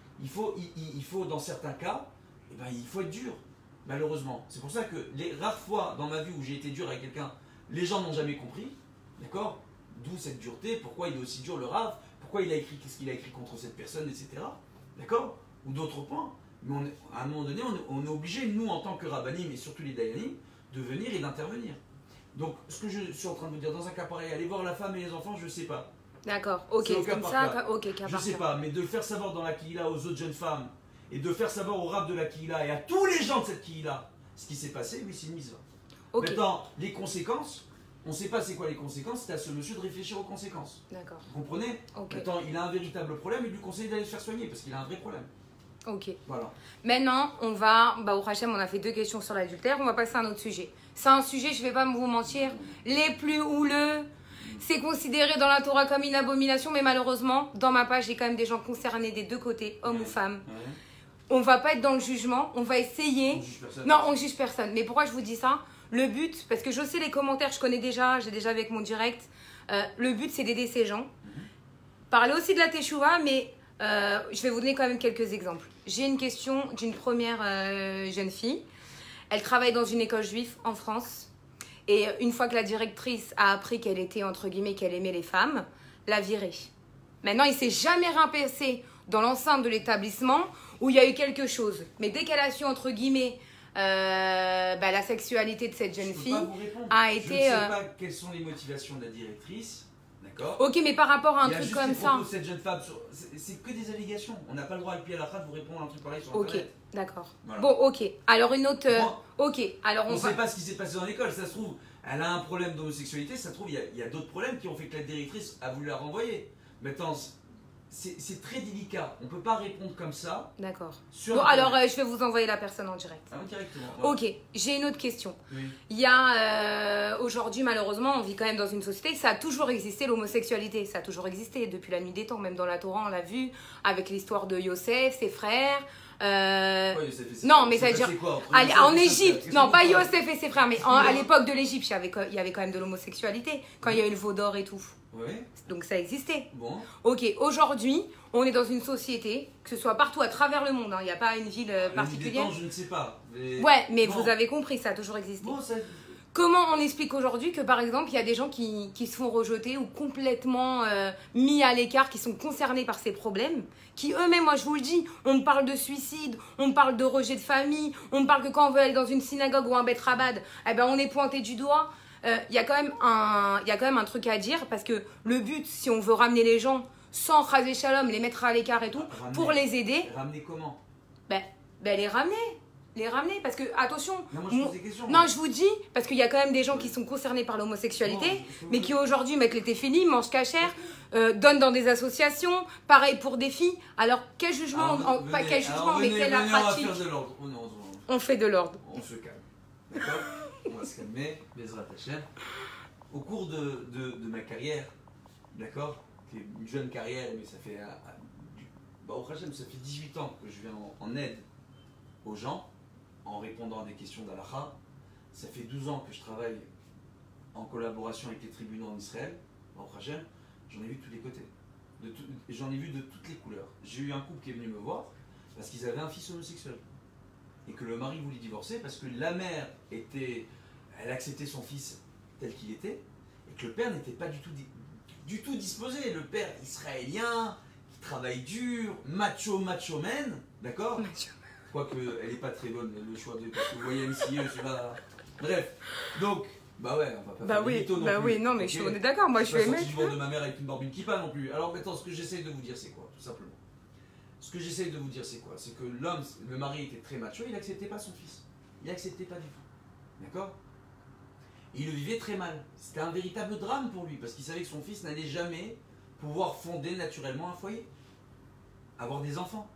faut dans certains cas, eh ben, il faut être dur, malheureusement. C'est pour ça que les rares fois dans ma vie où j'ai été dur avec quelqu'un, les gens n'ont jamais compris. D'accord? D'où cette dureté, pourquoi il est aussi dur le Rav, pourquoi il a écrit, qu'est-ce qu'il a écrit contre cette personne, etc. D'accord? Ou d'autres points. Mais à un moment donné, on est obligé, nous, en tant que rabbanim, et surtout les dayanim, de venir et d'intervenir. Donc, ce que je suis en train de vous dire, dans un cas pareil, aller voir la femme et les enfants, je ne sais pas. D'accord, ok, C'est au cas comme par ça, cas. ok, cas Je par sais cas. pas, mais de le faire savoir dans la Kihila aux autres jeunes femmes, et de faire savoir au Rav de la Kihila et à tous les gens de cette Kihila ce qui s'est passé, oui, c'est une mise. Ok, Maintenant, les conséquences, on ne sait pas c'est quoi les conséquences, c'est à ce monsieur de réfléchir aux conséquences. d'accord, Vous comprenez? ok, Maintenant, il a un véritable problème, il lui conseille d'aller se faire soigner parce qu'il a un vrai problème. ok. Voilà. Maintenant, on va, au Hachem, on a fait 2 questions sur l'adultère, on va passer à un autre sujet. C'est un sujet, je vais pas vous mentir, les plus houleux. C'est considéré dans la Torah comme une abomination, mais malheureusement, dans ma page, j'ai quand même des gens concernés des deux côtés, hommes ou femmes. On va pas être dans le jugement, on va essayer. On juge personne. Non, on juge personne. Mais pourquoi je vous dis ça? Le but, parce que je sais les commentaires, je connais déjà, j'ai déjà avec mon direct. Le but, c'est d'aider ces gens. Parler aussi de la Teshuvah, mais je vais vous donner quand même quelques exemples. J'ai une question d'une première jeune fille. Elle travaille dans une école juive en France. Et une fois que la directrice a appris qu'elle était, entre guillemets, qu'elle aimait les femmes, l'a virée. Maintenant, il ne s'est jamais rien passé dans l'enceinte de l'établissement où il y a eu quelque chose. Mais dès qu'elle a su, entre guillemets, la sexualité de cette jeune Je peux fille pas vous répondre. a Je été... ne sais pas quelles sont les motivations de la directrice. D'accord? Ok, mais par rapport à un Il y a truc juste comme les ça... propos de cette jeune femme. C'est que des allégations. On n'a pas le droit avec pied à la rate de vous répondre à un truc pareil sur Ok, Internet. d'accord. Voilà. Bon, ok. Alors une autre... Bon. Ok, alors On on ne va... sait pas ce qui s'est passé dans l'école. Ça se trouve, elle a un problème d'homosexualité. Ça se trouve, il y a d'autres problèmes qui ont fait que la directrice a voulu la renvoyer. Maintenant, c'est très délicat. On ne peut pas répondre comme ça. D'accord. Sur Bon, Internet. alors je vais vous envoyer la personne en direct. Ah, directement. Voilà. Ok, j'ai une autre question. Oui. Il y a aujourd'hui, malheureusement, on vit quand même dans une société, ça a toujours existé l'homosexualité, ça a toujours existé depuis la nuit des temps, même dans la Torah, on l'a vu, avec l'histoire de Yosef, ses frères. Ouais, Yosef et ses Non, frères. mais ça veut C'est dire. passé quoi, entre Allez, Yosef en et ses frères? Égypte, Qu'est-ce non, qu'on pas parle? Yosef et ses frères, mais à l'époque de l'Égypte, il y avait quand même de l'homosexualité, quand il y a eu le veau d'or et tout. Oui, Donc ça existait. bon. Ok, aujourd'hui, on est dans une société, que ce soit partout à travers le monde, il n'y a pas une ville La nuit des particulière. temps, je ne sais pas. Mais... Ouais, mais Bon. vous avez compris, ça a toujours existé. Bon, ça... comment on explique aujourd'hui que par exemple il y a des gens qui se font rejeter ou complètement mis à l'écart, qui sont concernés par ces problèmes, qui eux-mêmes, moi je vous le dis, on me parle de suicide, on me parle de rejet de famille, on me parle que quand on veut aller dans une synagogue ou un bet rabad, eh ben on est pointé du doigt. Il y a quand même un truc à dire, parce que le but, si on veut ramener les gens sans raser shalom, les mettre à l'écart et tout, Ramener. pour les aider, Ramener comment? ben les ramener, parce que attention, Non, moi je pose des questions. non, je vous dis, parce qu'il y a quand même des gens qui sont concernés par l'homosexualité, mais qui aujourd'hui mettent les téfilis, mangent cachère, donnent dans des associations, pareil pour des filles. Alors quel jugement, pas quel jugement, mais quelle pratique. On va faire de l'ordre. On fait de l'ordre. On se calme. D'accord? On va se calmer. Bezrat Hashem. Au cours de ma carrière, d'accord, qui est une jeune carrière, mais ça fait, au Hashem, ça fait 18 ans que je viens en aide aux gens, en répondant à des questions d'Alaha. Ça fait 12 ans que je travaille en collaboration avec les tribunaux en Israël, au Hashem. J'en ai vu de tous les côtés. J'en ai vu de toutes les couleurs. J'ai eu un couple qui est venu me voir parce qu'ils avaient un fils homosexuel. Et que le mari voulait divorcer parce que la mère elle acceptait son fils tel qu'il était, et que le père n'était pas du tout disposé. Le père israélien, qui travaille dur, macho man, d'accord? Quoique elle n'est pas très bonne, le choix de... Parce que vous voyez MCE, c'est pas... Bref, donc, bah ouais, on va pas faire de mytho non plus. Oui, non, mais Okay. on est d'accord, moi je suis aimée. Je suis pas sorti du ventre de ma mère avec une barbine kippa non plus. Alors maintenant, ce que j'essaie de vous dire, c'est quoi, tout simplement? Ce que j'essaie de vous dire, c'est quoi? C'est que l'homme, le mari était très macho, il n'acceptait pas son fils. Il n'acceptait pas du tout. D'accord? Il le vivait très mal. C'était un véritable drame pour lui, parce qu'il savait que son fils n'allait jamais pouvoir fonder naturellement un foyer, avoir des enfants.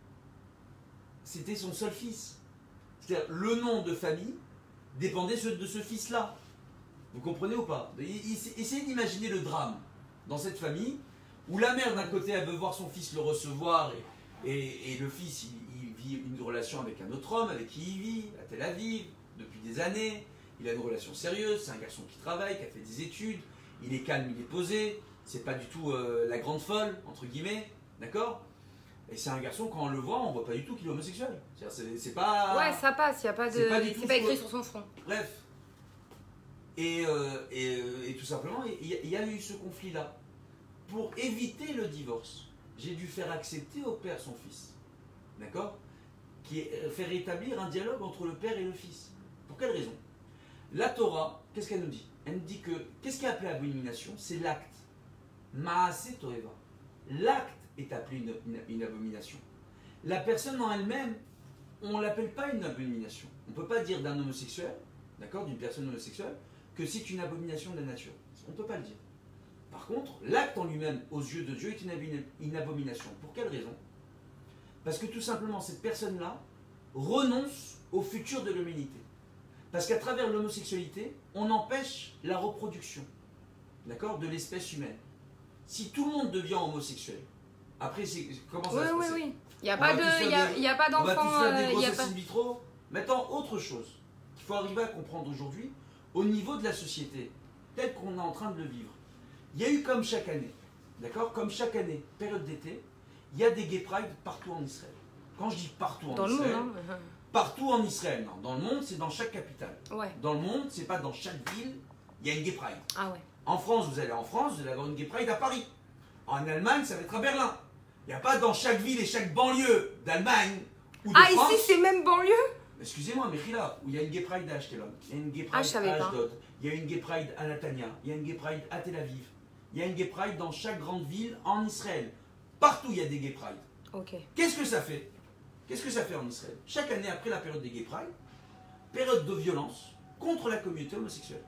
C'était son seul fils. C'est-à-dire, le nom de famille dépendait de ce fils-là. Vous comprenez ou pas? Essayez d'imaginer le drame dans cette famille, où la mère d'un côté, elle veut voir son fils le recevoir, et le fils, il vit une relation avec un autre homme, avec qui il vit, à Tel Aviv, depuis des années. Il a une relation sérieuse, c'est un garçon qui travaille, qui a fait des études, il est calme, il est posé, c'est pas du tout la grande folle, entre guillemets, d'accord? Et c'est un garçon, quand on le voit, on voit pas du tout qu'il est homosexuel. C'est pas... Ouais, ça passe, il n'y a pas de... C'est pas écrit sur son front. Bref. Et tout simplement, il y a eu ce conflit-là. Pour éviter le divorce, j'ai dû faire accepter au père son fils. D'accord? Faire établir un dialogue entre le père et le fils. Pour quelle raison? La Torah, qu'est-ce qu'elle nous dit? Elle nous dit que, qu'est-ce qui est appelé abomination? C'est l'acte. Maaseh Toeva. L'acte est appelé une abomination. La personne en elle-même, on ne l'appelle pas une abomination. On ne peut pas dire d'un homosexuel, d'accord, d'une personne homosexuelle, que c'est une abomination de la nature. On ne peut pas le dire. Par contre, l'acte en lui-même, aux yeux de Dieu, est une abomination. Pour quelle raison? Parce que tout simplement, cette personne-là renonce au futur de l'humanité. Parce qu'à travers l'homosexualité, on empêche la reproduction, d'accord, de l'espèce humaine. Si tout le monde devient homosexuel, après, comment ça se passe? Oui. Il n'y a pas d'enfants. On va tous faire des grossesses in vitro. Maintenant, autre chose qu'il faut arriver à comprendre aujourd'hui, au niveau de la société, tel qu'on est en train de le vivre. Il y a eu comme chaque année, d'accord, comme chaque année, période d'été, il y a des gay pride partout en Israël. Quand je dis partout en Israël, dans le monde, hein. Partout en Israël, non. Dans le monde, c'est dans chaque capitale. Ouais. Dans le monde, c'est pas dans chaque ville, il y a une gay pride. Ah ouais. En France, vous allez en France, vous allez avoir une gay pride à Paris. En Allemagne, ça va être à Berlin. Il n'y a pas dans chaque ville et chaque banlieue d'Allemagne ou de France. Ici, c'est même banlieue? Excusez-moi, mais là, où il y a une gay pride à Ashkelon, il y a une gay pride à Ashdod, il y a une gay pride à Netanya, il y a une gay pride à Tel Aviv, il y a une gay pride dans chaque grande ville en Israël. Partout, il y a des gay pride. Ok. Qu'est-ce que ça fait? Qu'est-ce que ça fait en Israël? Chaque année, après la période des gay pride, période de violence contre la communauté homosexuelle.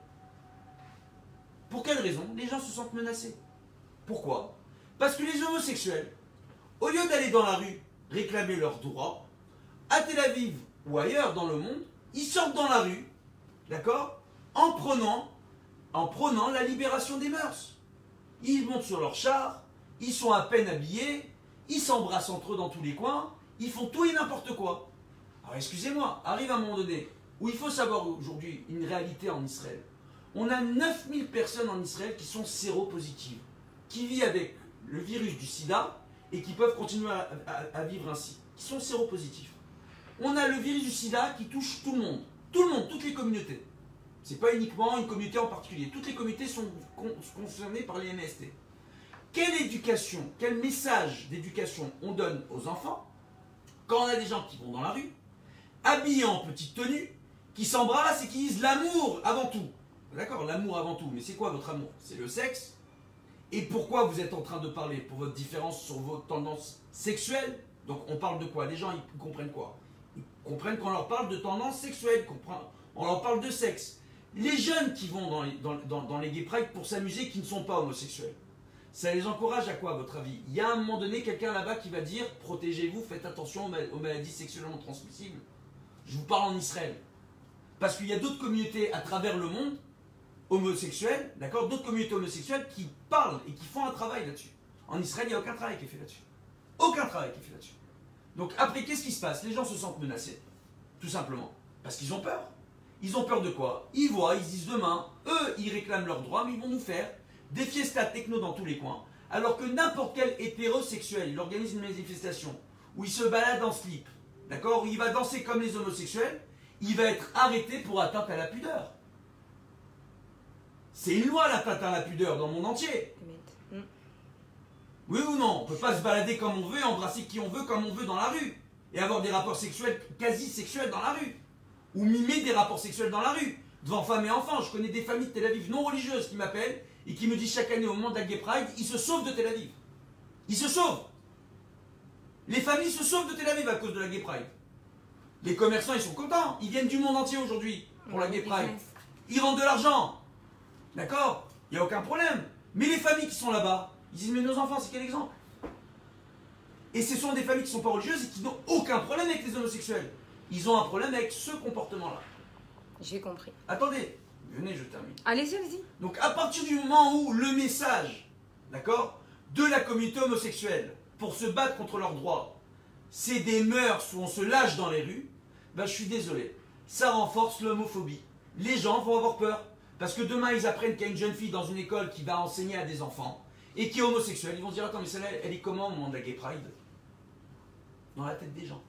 Pour quelle raison? Les gens se sentent menacés. Pourquoi? Parce que les homosexuels, au lieu d'aller dans la rue réclamer leurs droits, à Tel Aviv ou ailleurs dans le monde, ils sortent dans la rue, d'accord, en prônant la libération des mœurs. Ils montent sur leur char, ils sont à peine habillés, ils s'embrassent entre eux dans tous les coins, ils font tout et n'importe quoi. Alors excusez-moi, arrive un moment donné où il faut savoir aujourd'hui une réalité en Israël. On a 9000 personnes en Israël qui sont séropositives, qui vivent avec le virus du sida et qui peuvent continuer à vivre ainsi, qui sont séropositifs. On a le virus du sida qui touche tout le monde, toutes les communautés. C'est pas uniquement une communauté en particulier. Toutes les communautés sont concernées par les MST. Quelle éducation, quel message d'éducation on donne aux enfants quand on a des gens qui vont dans la rue, habillés en petite tenue, qui s'embrassent et qui disent l'amour avant tout. D'accord, l'amour avant tout. Mais c'est quoi votre amour? C'est le sexe. Et pourquoi vous êtes en train de parler? Pour votre différence sur vos tendances sexuelles. Donc on parle de quoi? Les gens, ils comprennent quoi? Ils comprennent qu'on leur parle de tendances sexuelles, on leur parle de sexe. Les jeunes qui vont dans les gay pride pour s'amuser, qui ne sont pas homosexuels, ça les encourage à quoi, à votre avis? Il y a à un moment donné quelqu'un là-bas qui va dire « Protégez-vous, faites attention aux maladies sexuellement transmissibles ». Je vous parle en Israël. Parce qu'il y a d'autres communautés à travers le monde, homosexuelles, d'accord, d'autres communautés homosexuelles qui parlent et qui font un travail là-dessus. En Israël, il n'y a aucun travail qui est fait là-dessus. Aucun travail qui est fait là-dessus. Donc après, qu'est-ce qui se passe? Les gens se sentent menacés, tout simplement. Parce qu'ils ont peur. Ils ont peur de quoi? Ils voient, ils se disent demain, eux, ils réclament leurs droits, mais ils vont nous faire des fiestas techno dans tous les coins. Alors que n'importe quel hétérosexuel, il organise une manifestation où il se balade en slip, d'accord, où il va danser comme les homosexuels, il va être arrêté pour atteinte à la pudeur. C'est une loi, l'atteinte à la pudeur, dans le monde entier. Oui ou non? On ne peut pas se balader comme on veut, embrasser qui on veut, comme on veut dans la rue. Et avoir des rapports sexuels, quasi sexuels dans la rue. Ou mimer des rapports sexuels dans la rue. Devant femmes et enfants. Je connais des familles de Tel Aviv non religieuses qui m'appellent et qui me disent chaque année au moment de la Gay Pride, ils se sauvent de Tel Aviv. Ils se sauvent. Les familles se sauvent de Tel Aviv à cause de la Gay Pride. Les commerçants, ils sont contents. Ils viennent du monde entier aujourd'hui pour la Gay Pride. Ils vendent de l'argent. D'accord? Il n'y a aucun problème. Mais les familles qui sont là-bas, ils disent, mais nos enfants, c'est quel exemple? Et ce sont des familles qui ne sont pas religieuses et qui n'ont aucun problème avec les homosexuels. Ils ont un problème avec ce comportement-là. J'ai compris. Attendez, venez, je termine. Allez-y, allez-y. Donc à partir du moment où le message, d'accord, de la communauté homosexuelle, pour se battre contre leurs droits, c'est des mœurs où on se lâche dans les rues, ben je suis désolé, ça renforce l'homophobie. Les gens vont avoir peur. Parce que demain, ils apprennent qu'il y a une jeune fille dans une école qui va enseigner à des enfants et qui est homosexuelle. Ils vont se dire, attends, mais celle-là, elle est comment au moment de la Gay Pride? Dans la tête des gens.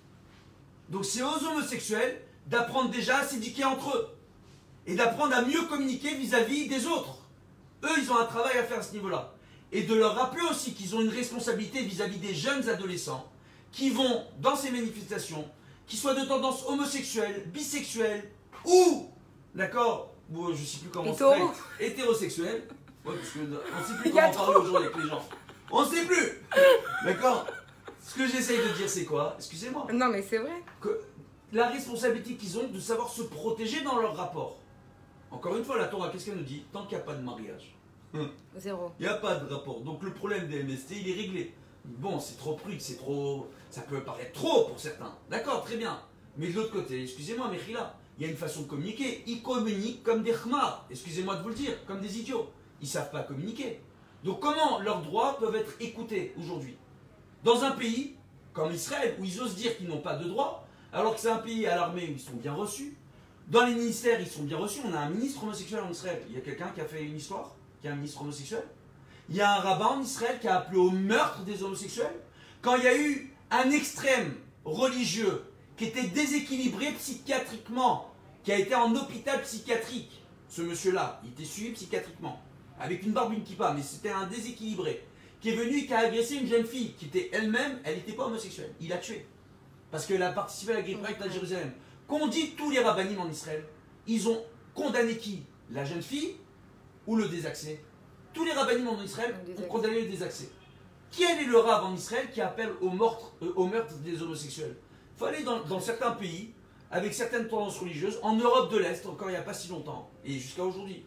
Donc c'est aux homosexuels d'apprendre déjà à s'éduquer entre eux et d'apprendre à mieux communiquer vis-à-vis des autres. Eux, ils ont un travail à faire à ce niveau-là. Et de leur rappeler aussi qu'ils ont une responsabilité vis-à-vis des jeunes adolescents qui vont dans ces manifestations, qui soient de tendance homosexuelle, bisexuelle ou, d'accord, ou je ne sais plus comment c'est, hétérosexuelle. Ouais, parce qu'on ne sait plus comment parler aujourd'hui avec les gens. On ne sait plus. D'accord? Ce que j'essaye de dire, c'est quoi? Excusez-moi. Non, mais c'est vrai. Que la responsabilité qu'ils ont de savoir se protéger dans leur rapport. Encore une fois, la Torah, qu'est-ce qu'elle nous dit? Tant qu'il n'y a pas de mariage. Zéro. Il n'y a pas de rapport. Donc le problème des MST, il est réglé. Bon, c'est trop prude, c'est trop... Ça peut paraître trop pour certains. D'accord, très bien. Mais de l'autre côté, excusez-moi, Mechila, il y a une façon de communiquer. Ils communiquent comme des khmars. Excusez-moi de vous le dire, comme des idiots. Ils ne savent pas communiquer. Donc comment leurs droits peuvent être écoutés aujourd'hui? Dans un pays comme Israël, où ils osent dire qu'ils n'ont pas de droits, alors que c'est un pays à l'armée où ils sont bien reçus. Dans les ministères, ils sont bien reçus. On a un ministre homosexuel en Israël. Il y a quelqu'un qui a fait une histoire, qui est un ministre homosexuel. Il y a un rabbin en Israël qui a appelé au meurtre des homosexuels. Quand il y a eu un extrême religieux qui était déséquilibré psychiatriquement, qui a été en hôpital psychiatrique, ce monsieur-là, il était suivi psychiatriquement, avec une barbe, une kippa, mais c'était un déséquilibré, qui est venu et qui a agressé une jeune fille, qui était elle-même, elle n'était pas homosexuelle, il l'a tuée, parce qu'elle a participé à la Gay Pride à Jérusalem. Qu'on dit tous les rabbinim en Israël, ils ont condamné qui? La jeune fille ou le désaxé? Tous les rabbinim en Israël ont condamné le désaxé. Quel est le rab en Israël qui appelle au meurtre des homosexuels? Il faut aller dans certains pays, avec certaines tendances religieuses, en Europe de l'Est, encore il n'y a pas si longtemps, et jusqu'à aujourd'hui,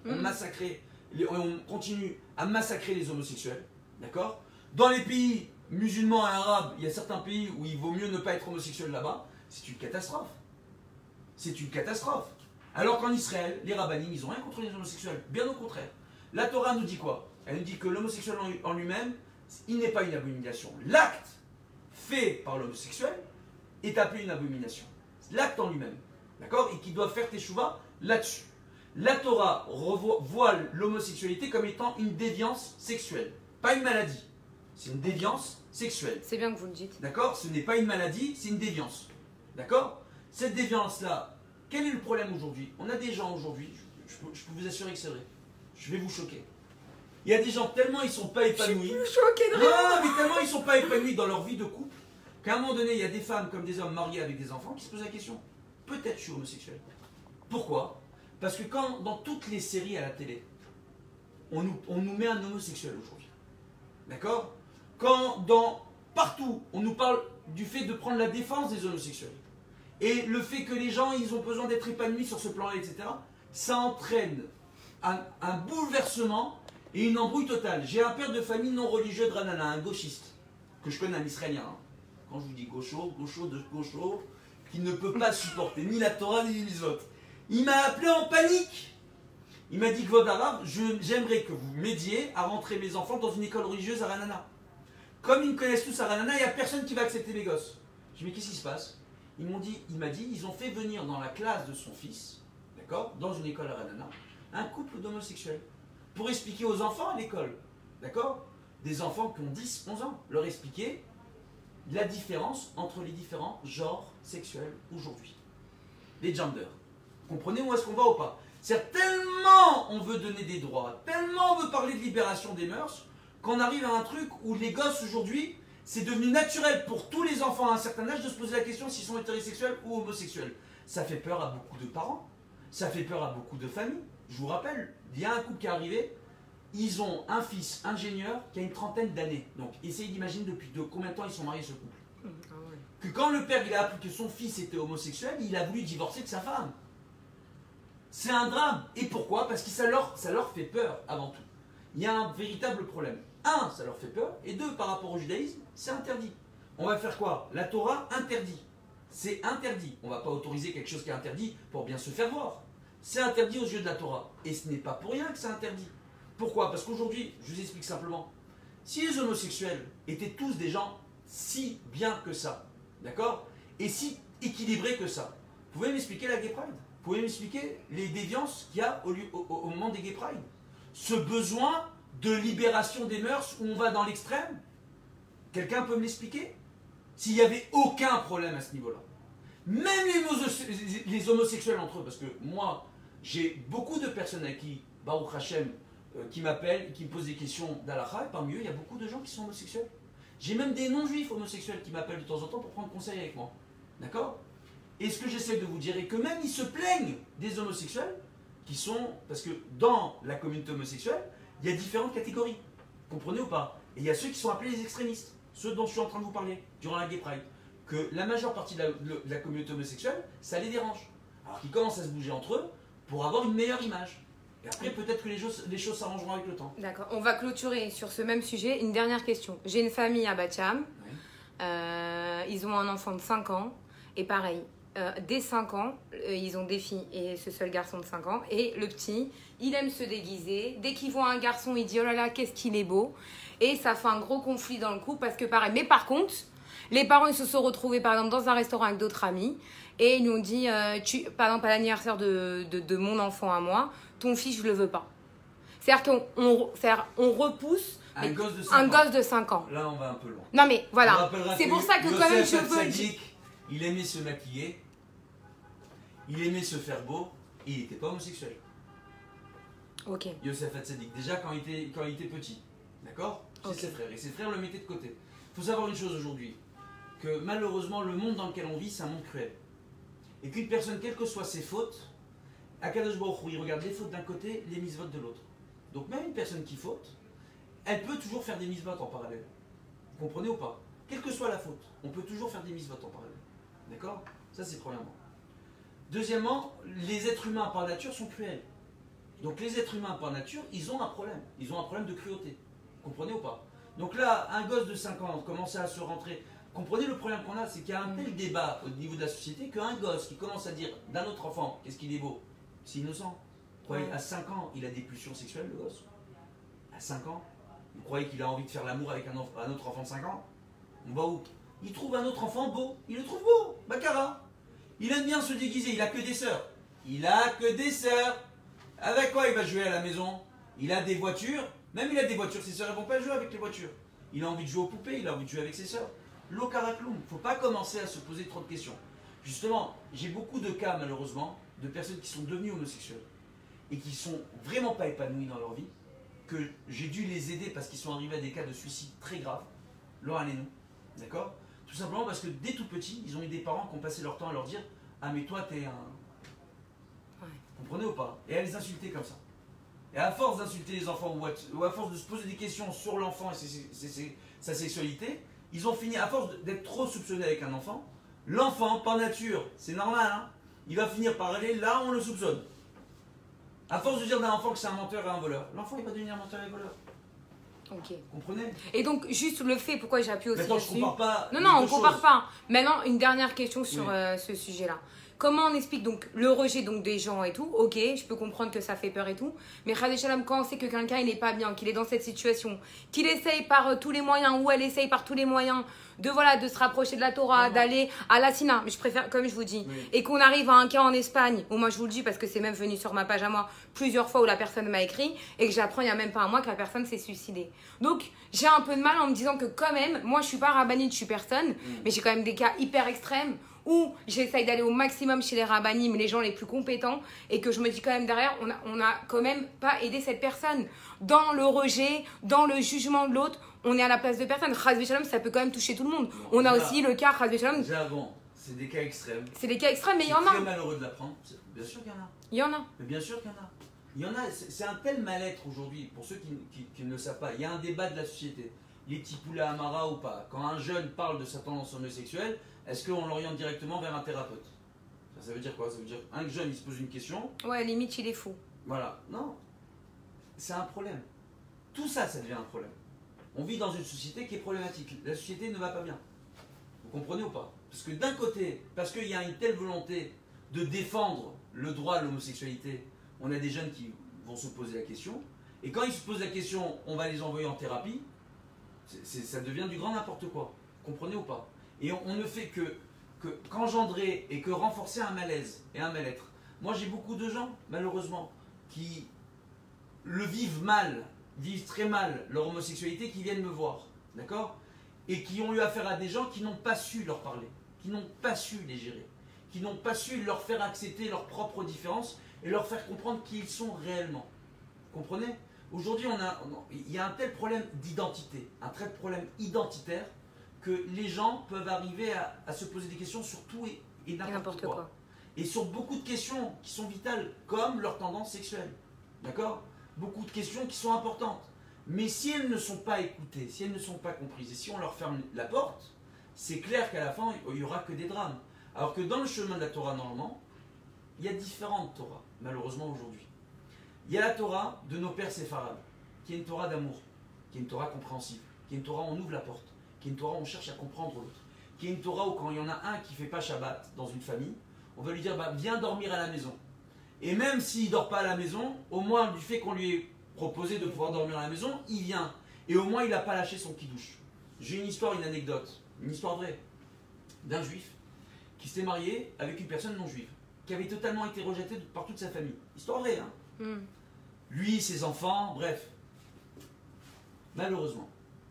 on continue à massacrer les homosexuels, d'accord? Dans les pays musulmans et arabes, il y a certains pays où il vaut mieux ne pas être homosexuel là-bas, c'est une catastrophe. C'est une catastrophe. Alors qu'en Israël, les rabbinim, ils n'ont rien contre les homosexuels, bien au contraire. La Torah nous dit quoi? Elle nous dit que l'homosexuel en lui-même, il n'est pas une abomination. L'acte fait par l'homosexuel est appelé une abomination. L'acte en lui-même. D'accord? Et qui doit faire teshuva là-dessus. La Torah voit l'homosexualité comme étant une déviance sexuelle. Pas une maladie. C'est une déviance sexuelle. C'est bien que vous le dites. D'accord? Ce n'est pas une maladie, c'est une déviance. D'accord? Cette déviance-là, Quel est le problème aujourd'hui? On a des gens aujourd'hui, je peux vous assurer que c'est vrai. Je vais vous choquer. Il y a des gens tellement ils sont pas épanouis. Je suis choquée de Non, mais tellement ils sont pas épanouis dans leur vie de couple qu'à un moment donné, il y a des femmes comme des hommes mariés avec des enfants qui se posent la question. Peut-être je suis homosexuel. Pourquoi? Parce que quand dans toutes les séries à la télé, on nous met un homosexuel aujourd'hui. D'accord? Quand partout, on nous parle du fait de prendre la défense des homosexuels. Et le fait que les gens, ils ont besoin d'être épanouis sur ce plan-là, etc. Ça entraîne un bouleversement et une embrouille totale. J'ai un père de famille non religieux de Ranana, un gauchiste, que je connais, un israélien. Hein. Quand je vous dis gaucho, qui ne peut pas supporter ni la Torah ni les mitzvot. Il m'a appelé en panique. Il m'a dit, Kvod Arav, j'aimerais que vous m'aidiez à rentrer mes enfants dans une école religieuse à Ranana. Comme ils me connaissent tous à Ranana, il n'y a personne qui va accepter mes gosses. Je dis, mais qu'est-ce qui se passe? Il m'a dit, ils ont fait venir dans la classe de son fils, d'accord, dans une école à Ranana, un couple d'homosexuels. Pour expliquer aux enfants à l'école, d'accord, des enfants qui ont 10, 11 ans, leur expliquer la différence entre les différents genres sexuels aujourd'hui. Les genders. Comprenez où est-ce qu'on va ou pas? C'est tellement on veut donner des droits, tellement on veut parler de libération des mœurs, qu'on arrive à un truc où les gosses aujourd'hui, c'est devenu naturel pour tous les enfants à un certain âge de se poser la question s'ils sont hétérosexuels ou homosexuels. Ça fait peur à beaucoup de parents, ça fait peur à beaucoup de familles. Je vous rappelle, il y a un couple qui est arrivé, ils ont un fils ingénieur qui a une trentaine d'années. Donc essayez d'imaginer depuis combien de temps ils sont mariés ce couple. Que quand le père il a appris que son fils était homosexuel, il a voulu divorcer de sa femme. C'est un drame. Et pourquoi? Parce que ça leur fait peur avant tout. Il y a un véritable problème. Un, ça leur fait peur. Et deux, par rapport au judaïsme, c'est interdit. On va faire quoi? La Torah interdit. C'est interdit. On ne va pas autoriser quelque chose qui est interdit pour bien se faire voir. C'est interdit aux yeux de la Torah. Et ce n'est pas pour rien que c'est interdit. Pourquoi? Parce qu'aujourd'hui, je vous explique simplement, si les homosexuels étaient tous des gens si bien que ça, d'accord, et si équilibrés que ça, vous pouvez m'expliquer la Gay Pride? Vous pouvez m'expliquer les déviances qu'il y a au moment des Gay Pride? Ce besoin de libération des mœurs où on va dans l'extrême? Quelqu'un peut me l'expliquer? S'il n'y avait aucun problème à ce niveau-là. Même les homosexuels entre eux, parce que moi, j'ai beaucoup de personnes à qui, Baruch Hashem, qui m'appellent, qui me posent des questions d'Alakha, et parmi eux, il y a beaucoup de gens qui sont homosexuels. J'ai même des non-juifs homosexuels qui m'appellent de temps en temps pour prendre conseil avec moi. D'accord? Et ce que j'essaie de vous dire est que même ils se plaignent des homosexuels, qui sont... Parce que dans la communauté homosexuelle, il y a différentes catégories. Comprenez ou pas? Et il y a ceux qui sont appelés les extrémistes, ceux dont je suis en train de vous parler, durant la Gay Pride. Que la majeure partie de la communauté homosexuelle, ça les dérange. Alors qu'ils commencent à se bouger entre eux pour avoir une meilleure image. Et après, peut-être que les choses s'arrangeront avec le temps. D'accord. On va clôturer sur ce même sujet. Une dernière question. J'ai une famille à Batcham. Ouais. Ils ont un enfant de 5 ans. Et pareil, dès 5 ans, ils ont des filles et ce seul garçon de 5 ans. Et le petit, il aime se déguiser. Dès qu'il voit un garçon, il dit « Oh là là, qu'est-ce qu'il est beau !» Et ça fait un gros conflit dans le couple parce que pareil. Mais par contre, les parents ils se sont retrouvés par exemple dans un restaurant avec d'autres amis. Et ils nous ont dit par exemple à l'anniversaire de mon enfant à moi, ton fils, je le veux pas. C'est-à-dire qu'on repousse Un gosse de 5 ans. Là, on va un peu loin. Non, mais voilà. C'est pour ça que quand même, je veux... Il aimait se maquiller, il aimait se faire beau, et il n'était pas homosexuel. Ok. Yosef Hatzadik, déjà quand il était petit. D'accord? C'est ses frères. Et ses frères le mettaient de côté. Il faut savoir une chose aujourd'hui, que malheureusement, le monde dans lequel on vit, c'est un monde cruel. Et qu'une personne, quelles que soient ses fautes, Akadosh Baruch Hu, il regarde les fautes d'un côté, les mitzvot de l'autre. Donc même une personne qui faute, elle peut toujours faire des mitzvot en parallèle. Vous comprenez ou pas? Quelle que soit la faute, on peut toujours faire des mitzvot en parallèle. D'accord? Ça c'est premièrement. Deuxièmement, les êtres humains par nature sont cruels. Donc les êtres humains par nature, ils ont un problème. Ils ont un problème de cruauté. Vous comprenez ou pas? Donc là, un gosse de 5 ans commence à se rentrer... Comprenez le problème qu'on a, c'est qu'il y a un tel débat au niveau de la société qu'un gosse qui commence à dire d'un autre enfant, qu'est-ce qu'il est beau? C'est innocent. Vous croyez, à 5 ans, il a des pulsions sexuelles, le gosse? À 5 ans? Vous croyez qu'il a envie de faire l'amour avec un autre enfant de 5 ans? On va où? Il trouve un autre enfant beau. Il le trouve beau. Baccara. Il aime bien se déguiser. Il a que des sœurs. Il a que des sœurs. Avec quoi il va jouer à la maison? Il a des voitures. Même il a des voitures. Ses sœurs ne vont pas jouer avec les voitures. Il a envie de jouer aux poupées. Il a envie de jouer avec ses sœurs. L'Okarakloum. Il ne faut pas commencer à se poser trop de questions. Justement, j'ai beaucoup de cas malheureusement de personnes qui sont devenues homosexuelles et qui sont vraiment pas épanouies dans leur vie, que j'ai dû les aider parce qu'ils sont arrivés à des cas de suicide très graves, Laura et nous, d'accord? Tout simplement parce que dès tout petit, ils ont eu des parents qui ont passé leur temps à leur dire « Ah mais toi t'es un... » Ouais. Vous comprenez ou pas? Et à les insulter comme ça. Et à force d'insulter les enfants ou à force de se poser des questions sur l'enfant et sa sexualité, ils ont fini, à force d'être trop soupçonnés avec un enfant, l'enfant, par nature, c'est normal, hein, il va finir par aller là où on le soupçonne. À force de dire d'un enfant que c'est un menteur et un voleur, l'enfant il va devenir un menteur et voleur. Ok. Vous comprenez? Et donc, juste le fait, pourquoi j'appuie aussi Maintenant, je là-dessus. compare pas. Non, on les ne deux compare choses. pas. Maintenant, une dernière question sur Oui. ce sujet-là. Comment on explique donc le rejet donc, des gens et tout? Ok, je peux comprendre que ça fait peur et tout. Mais Khadija Shalom, quand on sait que quelqu'un n'est pas bien, qu'il est dans cette situation, qu'il essaye par tous les moyens, ou elle essaye par tous les moyens de, voilà, de se rapprocher de la Torah, d'aller à la Sina, mais je préfère, comme je vous dis, Oui. et qu'on arrive à un cas en Espagne, où moi je vous le dis parce que c'est même venu sur ma page à moi plusieurs fois où la personne m'a écrit, et que j'apprends il n'y a même pas un mois que la personne s'est suicidée. Donc j'ai un peu de mal en me disant que quand même, moi je suis pas rabbinite, je suis personne, mais j'ai quand même des cas hyper extrêmes où j'essaye d'aller au maximum chez les rabbinim, les gens les plus compétents, et que je me dis quand même derrière, on a quand même pas aidé cette personne. Dans le rejet, dans le jugement de l'autre, on est à la place de personne. Chas v'shalom, ça peut quand même toucher tout le monde. On a aussi le cas, chas v'shalom, Déjà bon, c'est des cas extrêmes. c'est des cas extrêmes, mais il y C'est en très a. malheureux de l'apprendre. Bien sûr qu'il y en a. Il y en a. Mais bien sûr qu'il y en a. Il y en a, c'est un tel mal-être aujourd'hui, pour ceux qui ne le savent pas. Il y a un débat de la société. Les tipoula amara ou pas. Quand un jeune parle de sa tendance homosexuelle, est-ce qu'on l'oriente directement vers un thérapeute? Ça veut dire quoi? Ça veut dire un jeune, il se pose une question. Ouais, limite, il est fou. Voilà. Non. C'est un problème. Tout ça, ça devient un problème. On vit dans une société qui est problématique. La société ne va pas bien. Vous comprenez ou pas? Parce que d'un côté, parce qu'il y a une telle volonté de défendre le droit à l'homosexualité, on a des jeunes qui vont se poser la question. Et quand ils se posent la question, on va les envoyer en thérapie. Ça devient du grand n'importe quoi. Vous comprenez ou pas? Et on ne fait qu'engendrer et que renforcer un malaise et un mal-être. Moi, j'ai beaucoup de gens, malheureusement, qui le vivent mal, vivent très mal leur homosexualité, qui viennent me voir, d'accord? Et qui ont eu affaire à des gens qui n'ont pas su leur parler, qui n'ont pas su les gérer, qui n'ont pas su leur faire accepter leurs propres différences et leur faire comprendre qui ils sont réellement. Vous comprenez? Aujourd'hui, il y a un tel problème d'identité, un tel problème identitaire, que les gens peuvent arriver à se poser des questions sur tout et n'importe quoi. Et sur beaucoup de questions qui sont vitales, comme leur tendance sexuelle. D'accord? Beaucoup de questions qui sont importantes. Mais si elles ne sont pas écoutées, si elles ne sont pas comprises, et si on leur ferme la porte, c'est clair qu'à la fin, il n'y aura que des drames. Alors que dans le chemin de la Torah, normalement, il y a différentes Torahs, malheureusement aujourd'hui. Il y a la Torah de nos pères séfarades, qui est une Torah d'amour, qui est une Torah compréhensive, qui est une Torah où on ouvre la porte, qui est une Torah où on cherche à comprendre l'autre, qui est une Torah où quand il y en a un qui ne fait pas Shabbat dans une famille, on va lui dire bah, viens dormir à la maison. Et même s'il ne dort pas à la maison, au moins du fait qu'on lui ait proposé de pouvoir dormir à la maison, il vient. Et au moins il n'a pas lâché son kidouche. J'ai une histoire, une anecdote, une histoire vraie, d'un juif qui s'était marié avec une personne non juive, qui avait totalement été rejetée par toute sa famille. Histoire vraie, hein. Lui, ses enfants, bref. Malheureusement.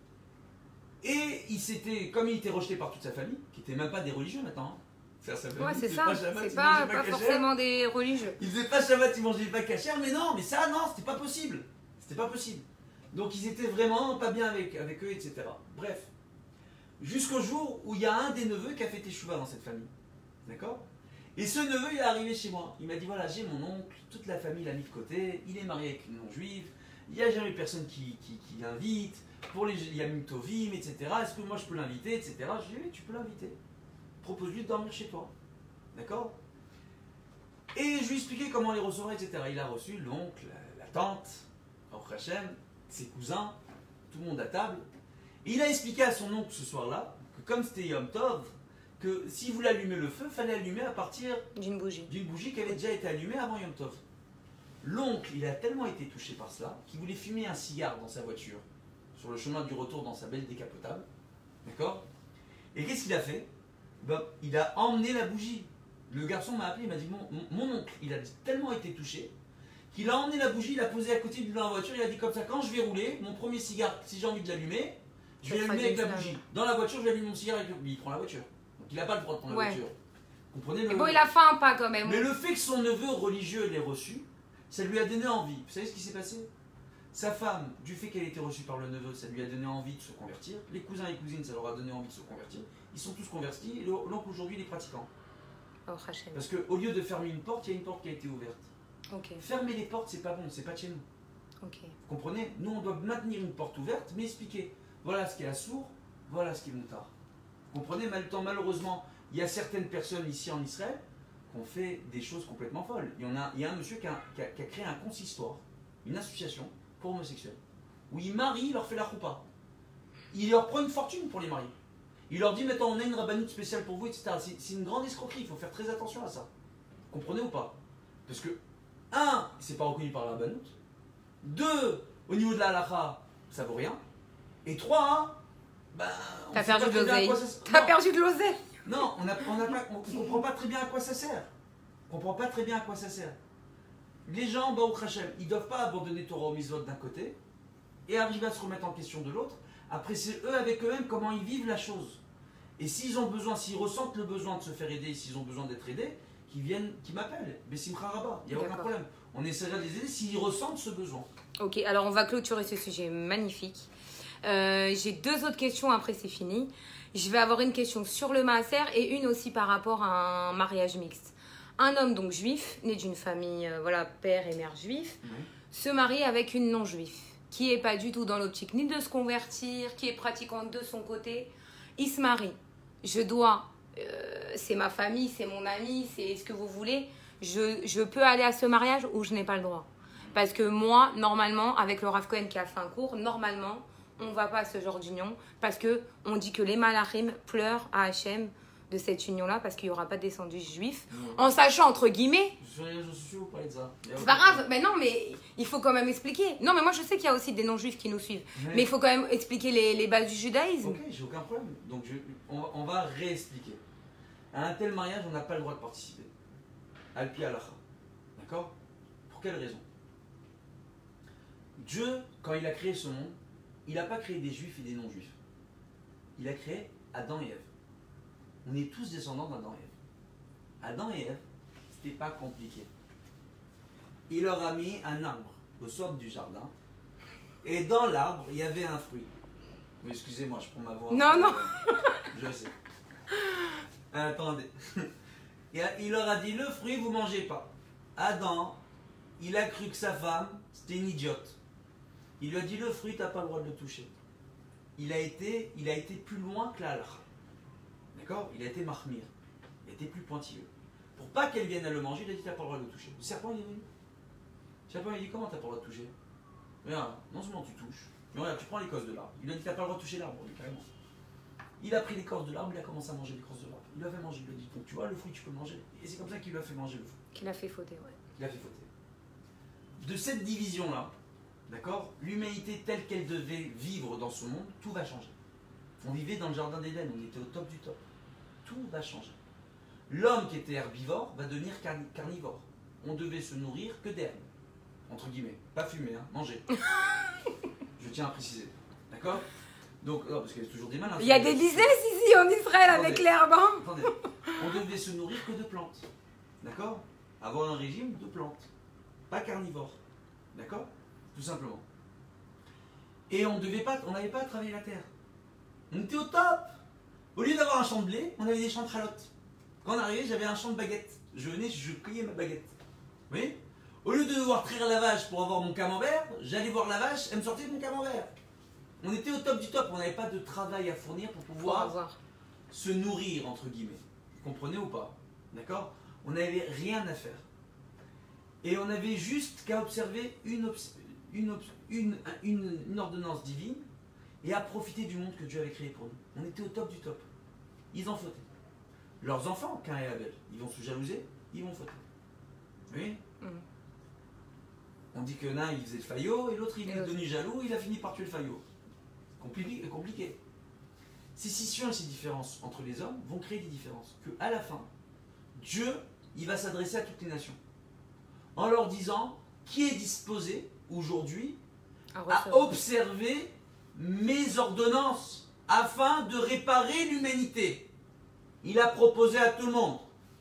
Et comme il était rejeté par toute sa famille, qui n'était même pas des religieux maintenant, hein. Ouais, c'est ça. C'est pas forcément des religieux. Ils faisaient pas Shabbat, ils mangeaient pas cachère, mais non, c'était pas possible. C'était pas possible. Donc ils étaient vraiment pas bien avec eux, etc. Bref. Jusqu'au jour où il y a un des neveux qui a fait teshuva dans cette famille. D'accord? Et ce neveu, il est arrivé chez moi. Il m'a dit voilà, j'ai mon oncle, toute la famille l'a mis de côté, il est marié avec une non-juive, il n'y a jamais personne qui l'invite, il y a Tovim, etc. Est-ce que moi je peux l'inviter, etc. Je lui ai dit oui, tu peux l'inviter. Propose-lui de dormir chez toi. D'accord? Et je lui ai expliqué comment les recevoir, etc. Il a reçu l'oncle, la tante, Baruch Hashem, ses cousins, tout le monde à table. Et il a expliqué à son oncle ce soir-là que comme c'était Yom Tov, que s'il voulait allumer le feu, il fallait allumer à partir d'une bougie qui avait déjà été allumée avant Yom Tov. L'oncle, il a tellement été touché par cela qu'il voulait fumer un cigare dans sa voiture, sur le chemin du retour dans sa belle décapotable. D'accord? Et qu'est-ce qu'il a fait? Ben, il a emmené la bougie. Le garçon m'a appelé, il m'a dit mon oncle, il a tellement été touché qu'il a emmené la bougie, il l'a posée à côté de la voiture, il a dit comme ça, quand je vais rouler, mon premier cigare, si j'ai envie de l'allumer, je vais l'allumer avec la bougie. Dans la voiture, je vais allumer mon cigare avec le... Il prend la voiture. Donc il n'a pas le droit de prendre la voiture. Vous Comprenez Mais bon, il a fait un pas quand même. Mais le fait que son neveu religieux l'ait reçu, ça lui a donné envie. Vous savez ce qui s'est passé? Sa femme, du fait qu'elle ait été reçue par le neveu, ça lui a donné envie de se convertir. Les cousins et cousines, ça leur a donné envie de se convertir. Ils sont tous convertis et l'oncle aujourd'hui il est pratiquant. Oh, Hachem. Parce qu'au lieu de fermer une porte, il y a une porte qui a été ouverte. Ok, Fermer les portes, c'est pas bon, c'est pas de chez nous. ok. Vous comprenez? Nous, on doit maintenir une porte ouverte, mais expliquer. Voilà ce qu'est assourd, voilà ce qu'est moutard. Vous comprenez? Malheureusement, il y a certaines personnes ici en Israël qui ont fait des choses complètement folles. Il y a un monsieur qui a créé un consistoire, une association pour homosexuels, où il marie, il leur fait la choupa. Il leur prend une fortune pour les marier. Il leur dit, maintenant on a une rabbanoute spéciale pour vous, etc. C'est une grande escroquerie, il faut faire très attention à ça. Vous comprenez ou pas? Parce que, un, c'est pas reconnu par la rabbanoute. Deux, au niveau de la halakha, ça vaut rien. Et trois, ben, T'as perdu de l'oseille. T'as perdu de l'oseille. Non, on ne comprend pas très bien à quoi ça sert. On comprend pas très bien à quoi ça sert. Les gens, Baruch Hashem, ils ne doivent pas abandonner Torah au Mitzvot d'un côté et arriver à se remettre en question de l'autre. Après, c'est eux avec eux-mêmes comment ils vivent la chose. Et s'ils ont besoin, s'ils ressentent le besoin de se faire aider, s'ils ont besoin d'être aidés, qu'ils viennent, qu'ils m'appellent. Bessimcha Rabba, il n'y a aucun problème. On essaiera de les aider s'ils ressentent ce besoin. Ok, alors on va clôturer ce sujet magnifique. J'ai deux autres questions, après c'est fini. Je vais avoir une question sur le maaser et une aussi par rapport à un mariage mixte. Un homme donc juif, né d'une famille, voilà, père et mère juifs, se marie avec une non-juive, qui n'est pas du tout dans l'optique ni de se convertir, qui est pratiquante de son côté. Il se marie. Je dois, c'est ma famille, c'est mon ami, c'est ce que vous voulez. Je peux aller à ce mariage ou je n'ai pas le droit. Parce que moi, normalement, avec le Rav Cohen qui a fait un cours, normalement, on ne va pas à ce genre d'union parce qu'on dit que les malachim pleurent à Hachem de cette union-là parce qu'il n'y aura pas de descendus juifs. En sachant, entre guillemets... Je suis vous parler de ça. C'est pas grave, mais non, mais il faut quand même expliquer. Non, mais moi je sais qu'il y a aussi des non-juifs qui nous suivent. Mais il faut quand même expliquer les bases du judaïsme. Ok, j'ai aucun problème. Donc on va réexpliquer. À un tel mariage, on n'a pas le droit de participer. Alpi halacha. D'accord? Pour quelle raison? Dieu, quand il a créé ce monde, il n'a pas créé des juifs et des non-juifs. Il a créé Adam et Ève. On est tous descendants d'Adam et Ève. Adam et Ève, c'était pas compliqué. Il leur a mis un arbre au centre du jardin. Et dans l'arbre, il y avait un fruit. Mais excusez-moi, je prends ma voix. Non, non. Je sais. Attendez. Et il leur a dit, le fruit, vous mangez pas. Adam, il a cru que sa femme, c'était une idiote. Il lui a dit, le fruit, tu n'as pas le droit de le toucher. Il a été plus loin que la halakha. D'accord? Il a été mahmir. Il a été plus pointilleux. Pour pas qu'elle vienne à le manger, il a dit, tu n'as pas le droit de le toucher. Le serpent, il est venu. Le serpent, il a dit, comment tu n'as pas le droit de toucher? Regarde, non seulement tu touches, mais regarde, tu prends l'écorce de l'arbre. Il a dit, tu n'as pas le droit de toucher l'arbre, carrément. Il a pris l'écorce de l'arbre, il a commencé à manger l'écorce de l'arbre. Il l'a fait manger, il lui a dit, donc tu vois, le fruit, tu peux le manger. Et c'est comme ça qu'il lui a fait manger le fruit. Qu'il a fait fauter, ouais. Il a fait fauter. De cette division-là, d'accord, l'humanité telle qu'elle devait vivre dans ce monde, tout va changer. On vivait dans le jardin d'Éden, on était au top du top. Tout va changer. L'homme qui était herbivore va devenir carnivore. On devait se nourrir que d'herbes, entre guillemets. Pas fumer, hein, manger. Je tiens à préciser. D'accord? Donc, non, parce qu'il y a toujours des malins. Il y a des business ici en Israël avec l'herbe. Hein. Attendez, on devait se nourrir que de plantes. D'accord? Avoir un régime de plantes. Pas carnivore. D'accord? Tout simplement. Et on n'avait pas à travailler la terre. On était au top. Au lieu d'avoir un champ de blé, on avait des champs de chalotes. Quand on arrivait, j'avais un champ de baguettes. Je venais, je cueillais ma baguette. Vous voyez? Au lieu de devoir traire la vache pour avoir mon camembert, j'allais voir la vache, elle me sortait mon camembert. On était au top du top, on n'avait pas de travail à fournir pour pouvoir se nourrir, entre guillemets. Vous comprenez ou pas? D'accord? On n'avait rien à faire. Et on avait juste qu'à observer une ordonnance divine et à profiter du monde que Dieu avait créé pour nous. On était au top du top. Ils en fautaient. Leurs enfants, Caïn et Abel, ils vont se jalouser, ils vont fauter. Oui. On dit que l'un il faisait le faillot et l'autre il est devenu jaloux, il a fini par tuer le faillot. Compliqué. Ces scissions et ces différences entre les hommes vont créer des différences. Que à la fin, Dieu, il va s'adresser à toutes les nations. En leur disant, qui est disposé aujourd'hui à observer mes ordonnances afin de réparer l'humanité. Il a proposé à tout le monde.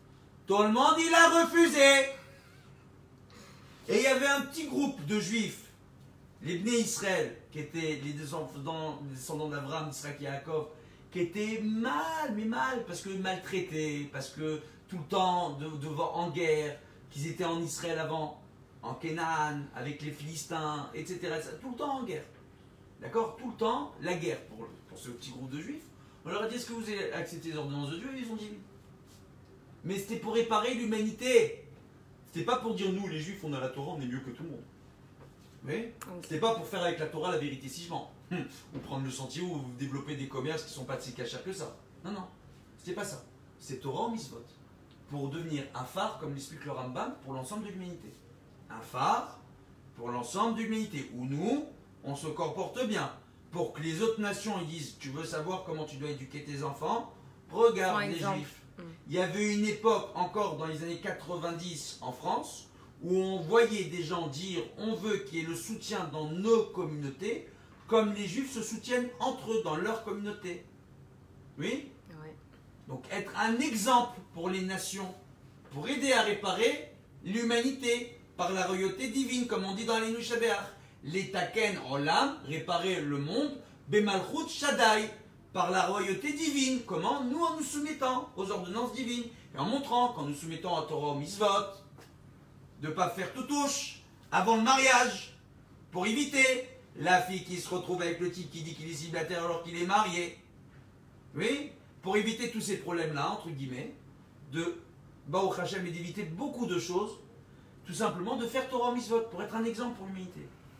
Tout le monde, il a refusé. Et il y avait un petit groupe de juifs, les Bnei Israël, qui étaient les descendants d'Abraham, d'Israël et Yaakov, qui étaient mal, parce que maltraités, parce que tout le temps en guerre, qu'ils étaient en Israël avant, en Canaan, avec les Philistins, etc. Tout le temps en guerre. D'accord? Tout le temps, la guerre pour ce petit groupe de juifs. On leur a dit, est-ce que vous avez accepté les ordonnances de Dieu? Ils ont dit oui. Mais c'était pour réparer l'humanité. C'était pas pour dire, nous les juifs, on a la Torah, on est mieux que tout le monde. Oui? C'était pas pour faire avec la Torah la vérité si je mens. Ou prendre le sentier ou développer des commerces qui sont pas si cachers que ça. Non, c'était pas ça. C'est Torah en mitzvot. Pour devenir un phare, comme l'explique le Rambam, pour l'ensemble de l'humanité. Un phare pour l'ensemble de l'humanité. Où nous, on se comporte bien. Pour que les autres nations ils disent, tu veux savoir comment tu dois éduquer tes enfants? Regarde les juifs. Il y avait une époque, encore dans les années 90 en France, où on voyait des gens dire on veut qu'il y ait le soutien dans nos communautés, comme les juifs se soutiennent entre eux dans leur communauté. Oui? Ouais. Donc être un exemple pour les nations, pour aider à réparer l'humanité par la royauté divine, comme on dit dans les Nushabeach. L'Etaken Olam, réparer le monde, Bemalchut Shaddai, par la royauté divine. Comment? Nous, en nous soumettant aux ordonnances divines. Et en montrant qu'en nous soumettant à Torah au Mitzvot, de ne pas faire tout touche avant le mariage, pour éviter la fille qui se retrouve avec le type qui dit qu'il est célibataire alors qu'il est marié. Oui? Pour éviter tous ces problèmes-là, entre guillemets, de Baruch Hashem et d'éviter beaucoup de choses, tout simplement de faire Torah au Mitzvot, pour être un exemple pour l'humanité.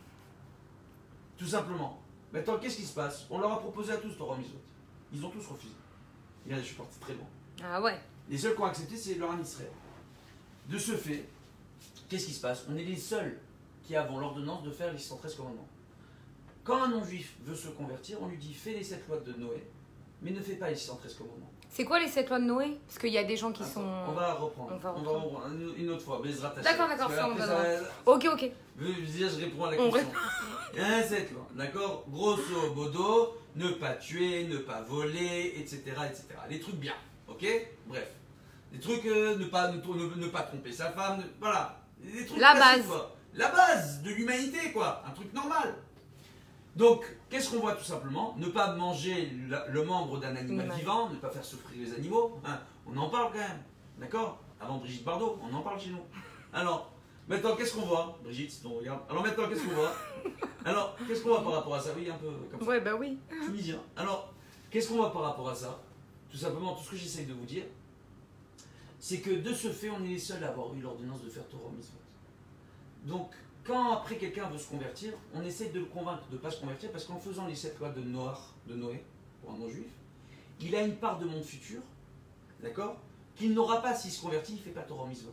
Tout simplement. Maintenant, qu'est-ce qui se passe? On leur a proposé à tous Torah Mitzvot. Ils ont tous refusé. Regardez, je suis parti très loin. Ah ouais. Les seuls qui ont accepté, c'est leur ami Israël. De ce fait, qu'est-ce qui se passe? On est les seuls qui avons l'ordonnance de faire les 613 commandements. Quand un non-juif veut se convertir, on lui dit fais les 7 lois de Noé, mais ne fais pas les 613 commandements. C'est quoi les 7 lois de Noé? Parce qu'il y a des gens qui Attends, sont... On va reprendre. On va reprendre. Une autre fois. D'accord, ça on va. Ok. Déjà, je réponds à la question. Un 7 lois. D'accord? Grosso modo, ne pas tuer, ne pas voler, etc., etc. Les trucs bien. Ok? Bref. Les trucs, ne pas tromper sa femme. Voilà. Les trucs la classiques, base. quoi. La base de l'humanité, quoi. Un truc normal. Donc, qu'est-ce qu'on voit tout simplement? Ne pas manger le membre d'un animal vivant, ne pas faire souffrir les animaux. Hein, on en parle quand même, d'accord? Avant Brigitte Bardot, on en parle chez nous. Alors, maintenant, qu'est-ce qu'on voit? Brigitte, si on regarde. Alors maintenant, qu'est-ce qu'on voit? Alors, qu'est-ce qu'on voit par rapport à ça? Oui, un peu comme ça. Ouais, bah oui. Tunisien. Alors, qu'est-ce qu'on voit par rapport à ça? Tout simplement, tout ce que j'essaye de vous dire, c'est que de ce fait, on est les seuls à avoir eu l'ordonnance de faire Torah Mitzvot. Donc, quand après quelqu'un veut se convertir, on essaie de le convaincre de ne pas se convertir parce qu'en faisant les 7 lois de Noé, pour un non-juif, il a une part de monde futur, d'accord, qu'il n'aura pas s'il se convertit, il ne fait pas Torah Mitzvot.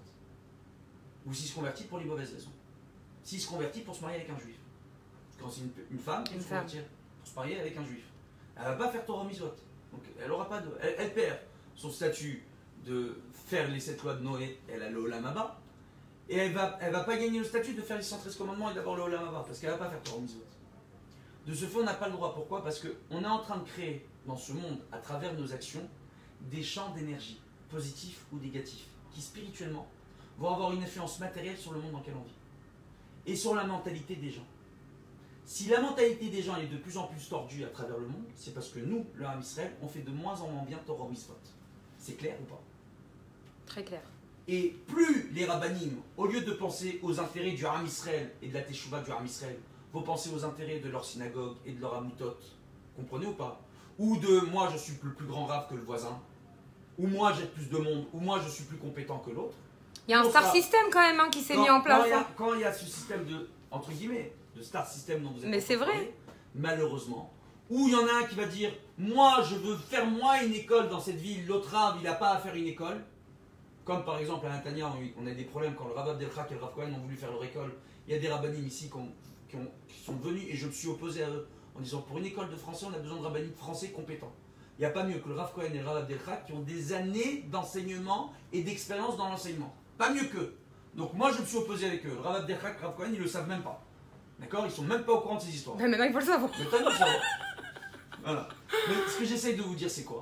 Ou s'il se convertit pour les mauvaises raisons. S'il se convertit pour se marier avec un juif. Quand c'est une femme qui veut se convertir pour se marier avec un juif, elle ne va pas faire Torah Mitzvot. Donc elle aura pas de. Elle perd son statut de faire les 7 lois de Noé, elle a le Olam Haba. Et elle va pas gagner le statut de faire les 113 commandements et d'avoir le Olam Haba, parce qu'elle ne va pas faire Torah Mitzvot. De ce fait, on n'a pas le droit. Pourquoi? Parce qu'on est en train de créer dans ce monde, à travers nos actions, des champs d'énergie, positifs ou négatifs, qui spirituellement vont avoir une influence matérielle sur le monde dans lequel on vit. Et sur la mentalité des gens. Si la mentalité des gens est de plus en plus tordue à travers le monde, c'est parce que nous, le Ham Israël, on fait de moins en moins bien Torah Mitzvot. C'est clair ou pas? Très clair. Et plus les rabbanim, au lieu de penser aux intérêts du Ham Israël et de la Teshuvah du Ham Israël, vont penser aux intérêts de leur synagogue et de leur amoutot, comprenez ou pas? Ou de moi je suis le plus grand rave que le voisin, ou moi j'ai plus de monde, ou moi je suis plus compétent que l'autre. Il y a un star system quand même qui s'est mis en place. Quand il y a ce système de, entre guillemets, de star system dont vous êtes mais c'est vrai. Malheureusement, où il y en a un qui va dire moi je veux faire moi une école dans cette ville, l'autre rave il n'a pas à faire une école. Comme par exemple à Natania, on a des problèmes quand le Rav Abdelchak et le Rav Cohen ont voulu faire leur école. Il y a des rabbinim ici qui sont venus et je me suis opposé à eux en disant pour une école de français on a besoin de rabbinim français compétents. Il n'y a pas mieux que le Rav Cohen et le Rav Abdelchak qui ont des années d'enseignement et d'expérience dans l'enseignement. Pas mieux qu'eux. Donc moi je me suis opposé avec eux. Le Rav Abdelchak et le Rav Cohen ils ne le savent même pas. D'accord? Ils sont même pas au courant de ces histoires. Mais maintenant il faut le savoir. Mais t'as le savoir. Voilà. Mais ce que j'essaye de vous dire c'est quoi?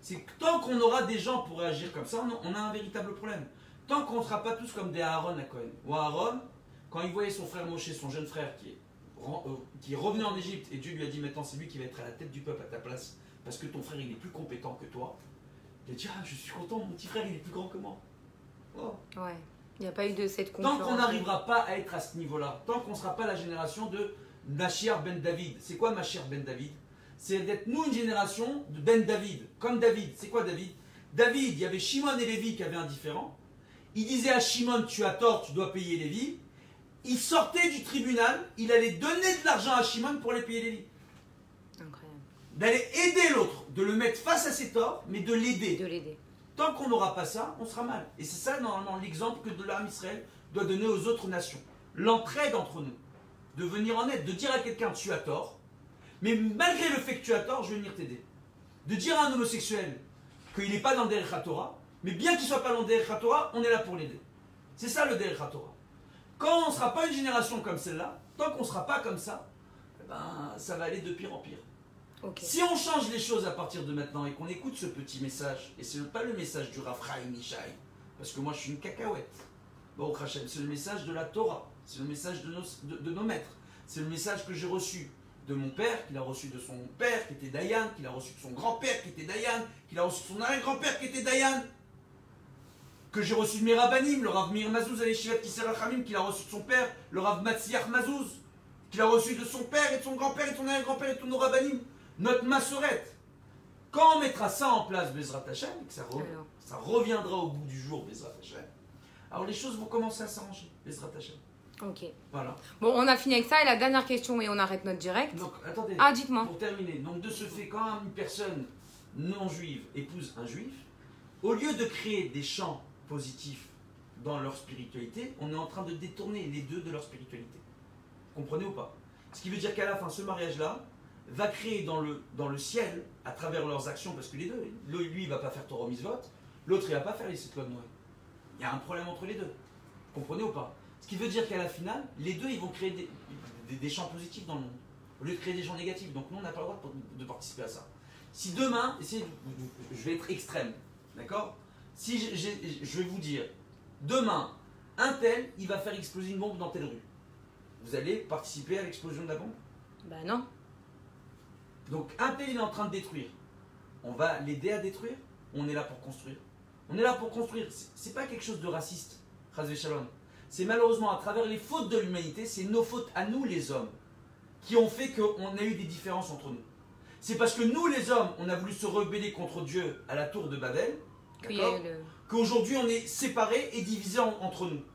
C'est que tant qu'on aura des gens pour réagir comme ça, on a un véritable problème. Tant qu'on ne sera pas tous comme des Aaron à Cohen. Ou Aaron, quand il voyait son frère Moshe, son jeune frère, qui est revenu en Égypte, et Dieu lui a dit maintenant c'est lui qui va être à la tête du peuple à ta place, parce que ton frère il est plus compétent que toi. Il a dit ah je suis content, mon petit frère il est plus grand que moi. Oh. Ouais, il n'y a pas eu de cette concurrence. Tant qu'on n'arrivera pas à être à ce niveau-là, tant qu'on ne sera pas la génération de Machir ben David. C'est quoi Machir ben David? C'est d'être nous une génération de Ben David. Comme David. C'est quoi David? David, il y avait Shimon et Lévi qui avaient un différend. Il disait à Shimon, tu as tort, tu dois payer Lévi. Il sortait du tribunal, il allait donner de l'argent à Shimon pour les payer Lévi. Incroyable. D'aller aider l'autre, de le mettre face à ses torts, mais de l'aider. De l'aider. Tant qu'on n'aura pas ça, on sera mal. Et c'est ça, normalement, l'exemple que de l'armée Israël doit donner aux autres nations. L'entraide entre nous. De venir en aide, de dire à quelqu'un, tu as tort, mais malgré le fait que tu as tort, je vais venir t'aider. De dire à un homosexuel qu'il n'est pas dans le Derech HaTorah, mais bien qu'il ne soit pas dans le Derech HaTorah, on est là pour l'aider. C'est ça le Derech HaTorah. Quand on ne sera pas une génération comme celle-là, tant qu'on ne sera pas comme ça, ben, ça va aller de pire en pire. Okay. Si on change les choses à partir de maintenant et qu'on écoute ce petit message, et ce n'est pas le message du Rav Chaim Mishai, parce que moi je suis une cacahuète, bon, c'est le message de la Torah, c'est le message de nos maîtres, c'est le message que j'ai reçu de mon père, qu'il a reçu de son père qui était Dayan, qu'il a reçu de son grand-père qui était Dayan, qu'il a reçu de son arrière-grand-père qui était Dayan, que j'ai reçu de mes rabbanim, le Rav Meir Mazouz à l'Eshivat Kisser Rachamim, qu'il a reçu de son père, le Rav Matziach Mazouz, qu'il a reçu de son père et de son grand-père et de son arrière-grand-père et de tous nos rabbanim, notre massorette. Quand on mettra ça en place, Bezrat Hashem, et que ça reviendra au bout du jour, Bezrat Hashem, alors les choses vont commencer à s'arranger, Bezrat Hashem. Ok. Voilà. Bon, on a fini avec ça et la dernière question et on arrête notre direct. Donc, attendez. Ah, dites-moi. Pour terminer, donc de ce fait, quand une personne non juive épouse un juif, au lieu de créer des champs positifs dans leur spiritualité, on est en train de détourner les deux de leur spiritualité. Comprenez ou pas? Ce qui veut dire qu'à la fin, ce mariage-là va créer dans le ciel, à travers leurs actions, parce que les deux, lui il va pas faire Torah Mitzvot, l'autre il va pas faire les Sept Lois de Noé. Il y a un problème entre les deux. Comprenez ou pas? Ce qui veut dire qu'à la finale, les deux ils vont créer des champs positifs dans le monde, au lieu de créer des champs négatifs. Donc nous on n'a pas le droit de participer à ça. Si demain, je vais être extrême, d'accord? Si je vais vous dire, demain, un tel, il va faire exploser une bombe dans telle rue. Vous allez participer à l'explosion de la bombe? Bah non. Donc un tel, il est en train de détruire. On va l'aider à détruire? On est là pour construire. On est là pour construire. C'est pas quelque chose de raciste, Chazvé Shalom. C'est malheureusement à travers les fautes de l'humanité, c'est nos fautes à nous les hommes, qui ont fait qu'on a eu des différences entre nous. C'est parce que nous les hommes, on a voulu se rebeller contre Dieu à la tour de Babel, qu'aujourd'hui on est séparés et divisés entre nous.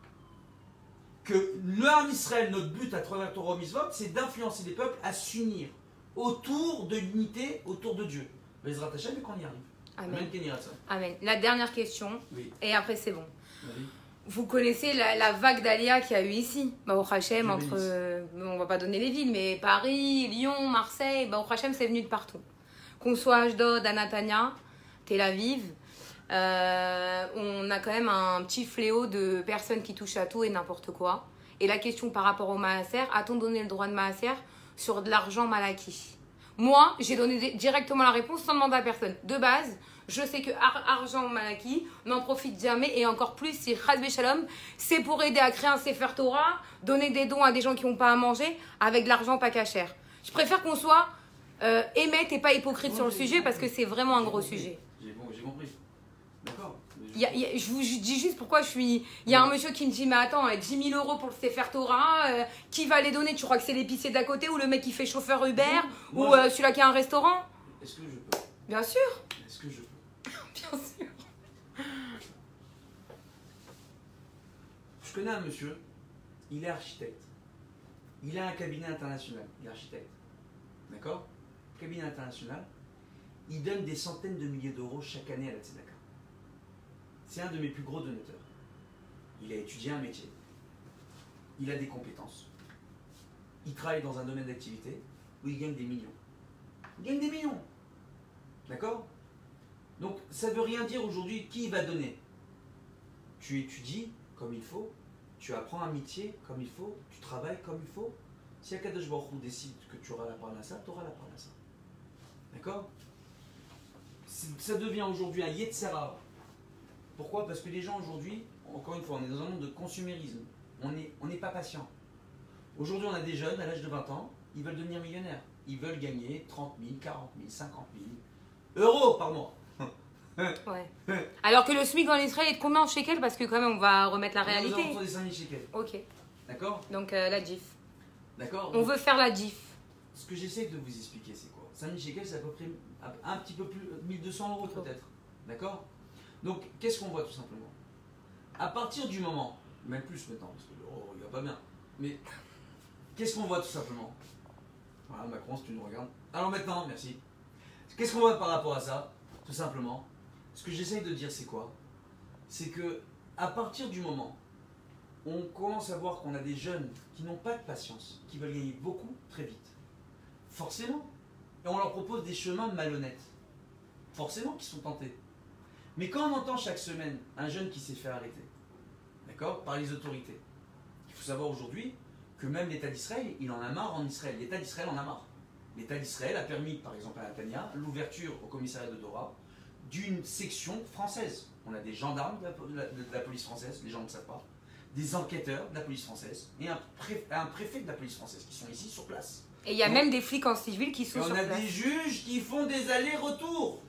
Que l'Arm Israël, notre but à travers Torah Mitzvot, c'est d'influencer les peuples à s'unir autour de l'unité, autour de Dieu. Bezrat Hashem, et qu'on y arrive. Amen. Amen. Amen. La dernière question, Oui. et après c'est bon. Oui. Vous connaissez la vague d'Alia qu'il y a eu ici, Baruch Hashem, entre, on va pas donner les villes, mais Paris, Lyon, Marseille, Baruch Hashem, c'est venu de partout. Qu'on soit à Ashdod, à Netanya, Tel Aviv, on a quand même un petit fléau de personnes qui touchent à tout et n'importe quoi. Et la question par rapport au Maaser, a-t-on donné le droit de Maaser sur de l'argent malaki? Moi, j'ai donné directement la réponse sans demander à personne. De base, je sais que argent malaki, n'en profite jamais et encore plus si Chazvé Shalom, c'est pour aider à créer un Sefer Torah, donner des dons à des gens qui n'ont pas à manger avec de l'argent pas cachère. Je préfère qu'on soit émette et pas hypocrite sur le sujet parce que c'est vraiment un gros sujet. J'ai compris. D'accord. Je vous dis juste pourquoi je suis... Il y a un monsieur qui me dit, mais attends, 10 000 € pour le Sefer Torah, qui va les donner? Tu crois que c'est l'épicier d'à côté ou le mec qui fait chauffeur Uber ou celui-là qui a un restaurant? Est-ce que je peux? Bien sûr. Est-ce que je peux? Bien sûr. Je connais un monsieur, il est architecte. Il a un cabinet international, il est architecte. D'accord? Cabinet international. Il donne des centaines de milliers d'euros chaque année à la Tzedaka. C'est un de mes plus gros donateurs. Il a étudié un métier. Il a des compétences. Il travaille dans un domaine d'activité où il gagne des millions. Il gagne des millions. D'accord? Donc ça ne veut rien dire aujourd'hui qui va donner. Tu étudies comme il faut, tu apprends un métier comme il faut, tu travailles comme il faut. Si Akadosh Baruch Hu décide que tu auras la parnassa, tu auras la parnassa. D'accord? ça devient aujourd'hui un Yetzera. Pourquoi? Parce que les gens aujourd'hui, encore une fois, on est dans un monde de consumérisme. On n'est pas patient. Aujourd'hui, on a des jeunes à l'âge de 20 ans, ils veulent devenir millionnaires. Ils veulent gagner 30 000, 40 000, 50 000 euros par mois. Ouais. Alors que le SMIC en Israël est de combien en shekels? Parce que quand même, on va remettre la Nous avons réalité. autour des 5 000 shekels. Ok. D'accord? Donc la GIF. D'accord? On veut faire la GIF. Ce que j'essaie de vous expliquer, c'est quoi? 5 000 shekels, c'est à peu près un petit peu plus, 1200 euros peut-être. D'accord? Donc, qu'est-ce qu'on voit tout simplement? À partir du moment, même plus maintenant, parce que l'euro, il va pas bien, mais qu'est-ce qu'on voit tout simplement? Voilà, Macron, si tu nous regardes. Alors maintenant, merci. Qu'est-ce qu'on voit par rapport à ça? Tout simplement, ce que j'essaye de dire, c'est quoi? C'est que, à partir du moment où on commence à voir qu'on a des jeunes qui n'ont pas de patience, qui veulent gagner beaucoup très vite, forcément, et on leur propose des chemins malhonnêtes, forcément qu'ils sont tentés. Mais quand on entend chaque semaine un jeune qui s'est fait arrêter, d'accord, par les autorités, il faut savoir aujourd'hui que même l'État d'Israël, il en a marre en Israël. L'État d'Israël en a marre. L'État d'Israël a permis, par exemple à Natania, l'ouverture au commissariat de Dora d'une section française. On a des gendarmes de la police française, les gens ne le savent pas, des enquêteurs de la police française et un préfet de la police française qui sont ici sur place. Et il y a même des flics en civil qui sont Et sur on a place. des juges qui font des allers-retours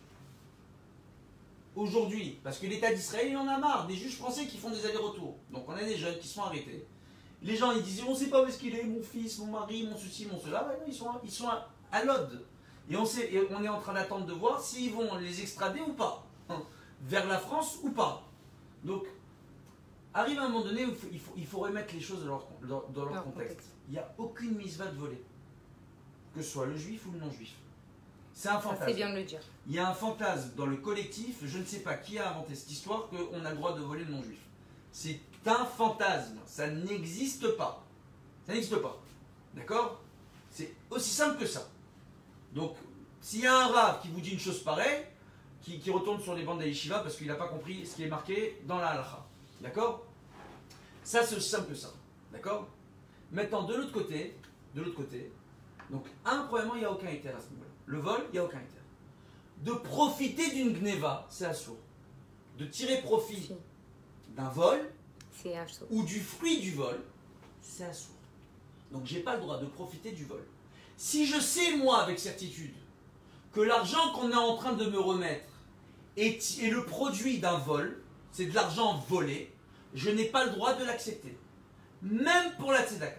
aujourd'hui, parce que l'État d'Israël il en a marre, des juges français qui font des allers-retours. Donc on a des jeunes qui sont arrêtés. Les gens ils disent on sait pas où est-ce qu'il est, mon fils, mon mari, mon ceci, mon cela. Ouais, non, ils sont à l'ode. Et on est en train d'attendre de voir s'ils vont les extrader ou pas, vers la France ou pas. Donc arrive à un moment donné où il faut remettre les choses dans leur contexte. Il n'y a aucune mitzvah de voler, que ce soit le juif ou le non-juif. C'est un fantasme. C'est bien de le dire. Il y a un fantasme dans le collectif, je ne sais pas qui a inventé cette histoire, qu'on a le droit de voler le non-juif. C'est un fantasme, ça n'existe pas. Ça n'existe pas. D'accord? C'est aussi simple que ça. Donc, s'il y a un rave qui vous dit une chose pareille, qui retourne sur les bancs de la yeshiva parce qu'il n'a pas compris ce qui est marqué dans la halakha. D'accord? Ça, c'est aussi simple que ça. D'accord? Maintenant, de l'autre côté, donc, premièrement, il n'y a aucun intérêt à ce niveau-là. Le vol, il n'y a aucun intérêt. De profiter d'une gneva, c'est assourd. De tirer profit d'un vol C'est assourd. ou du fruit du vol, c'est assourd. Donc, j'ai pas le droit de profiter du vol. Si je sais, moi, avec certitude, que l'argent qu'on est en train de me remettre est le produit d'un vol, c'est de l'argent volé, je n'ai pas le droit de l'accepter. Même pour la tzedaka.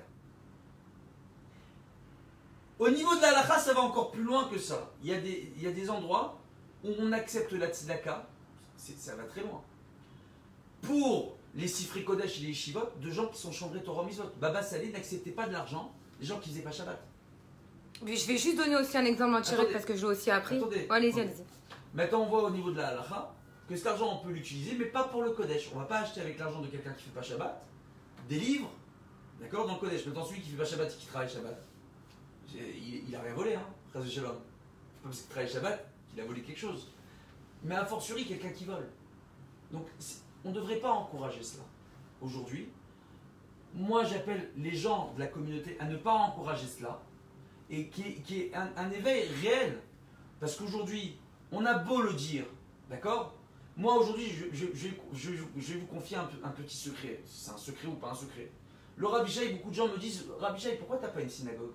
Au niveau de la halakha, ça va encore plus loin que ça. Il y a des endroits où on accepte la tzedaka, ça va très loin. Pour les Sifri Kodesh et les Yeshivot, de gens qui sont chambrés Torah Mitzvot. Baba Salé n'acceptait pas de l'argent des gens qui faisaient pas Shabbat. Mais je vais juste donner aussi un exemple en direct parce que j'ai aussi appris. Attendez. Allez-y, allez-y. Maintenant, on voit au niveau de la halakha que cet argent, on peut l'utiliser, mais pas pour le Kodesh. On ne va pas acheter avec l'argent de quelqu'un qui ne fait pas Shabbat des livres, d'accord, dans le Kodesh. Maintenant, celui qui ne fait pas Shabbat et qui travaille Shabbat, il n'a rien volé, hein, Chas Shalom. C'est pas parce qu'il travaille Shabbat qu'il a volé quelque chose. Mais a fortiori, quelqu'un qui vole. Donc, on ne devrait pas encourager cela. Aujourd'hui, moi, j'appelle les gens de la communauté à ne pas encourager cela et qui est un éveil réel. Parce qu'aujourd'hui, on a beau le dire, d'accord? Moi, aujourd'hui, je vais vous confier un petit secret. C'est un secret ou pas un secret. Le Rabbi Shai, beaucoup de gens me disent Rabbi Shai, pourquoi tu n'as pas une synagogue?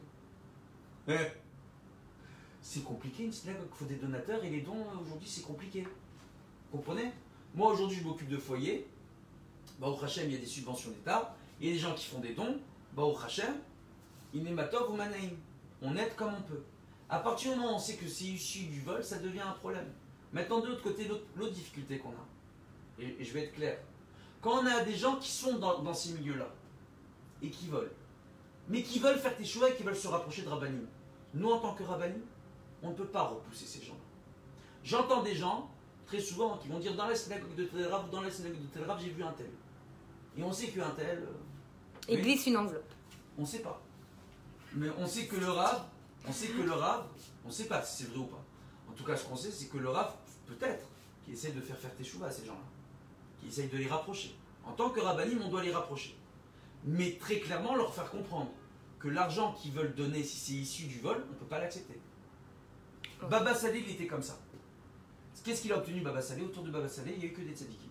C'est compliqué une synagogue, il faut des donateurs et les dons aujourd'hui c'est compliqué. Vous comprenez? Moi aujourd'hui je m'occupe de foyer, au Hachem il y a des subventions d'État, il y a des gens qui font des dons, au Hachem, Inematov ou Manaim. On aide comme on peut. À partir du moment où on sait que c'est issu du vol, ça devient un problème. Maintenant de l'autre côté, l'autre difficulté qu'on a, et je vais être clair, quand on a des gens qui sont dans ces milieux-là et qui volent, mais qui veulent faire tes choix et qui veulent se rapprocher de Rabbanim. Nous, en tant que Rabbanim, on ne peut pas repousser ces gens-là. J'entends des gens, très souvent, qui vont dire dans la synagogue de Tel Rav, dans la synagogue de Tel Rav, j'ai vu un tel. Et on sait qu'un tel... Il glisse une enveloppe. On ne sait pas. Mais on sait que le Rav, on ne sait pas si c'est vrai ou pas. En tout cas, ce qu'on sait, c'est que le Rav, peut-être, qui essaie de faire tes chouvas à ces gens-là. Qui essaye de les rapprocher. En tant que Rabbanim, on doit les rapprocher. Mais très clairement leur faire comprendre que l'argent qu'ils veulent donner, si c'est issu du vol, on ne peut pas l'accepter. Baba Salé, il était comme ça. Qu'est-ce qu'il a obtenu Baba Saleh? Autour de Baba Saleh, il n'y a eu que des tzadikim.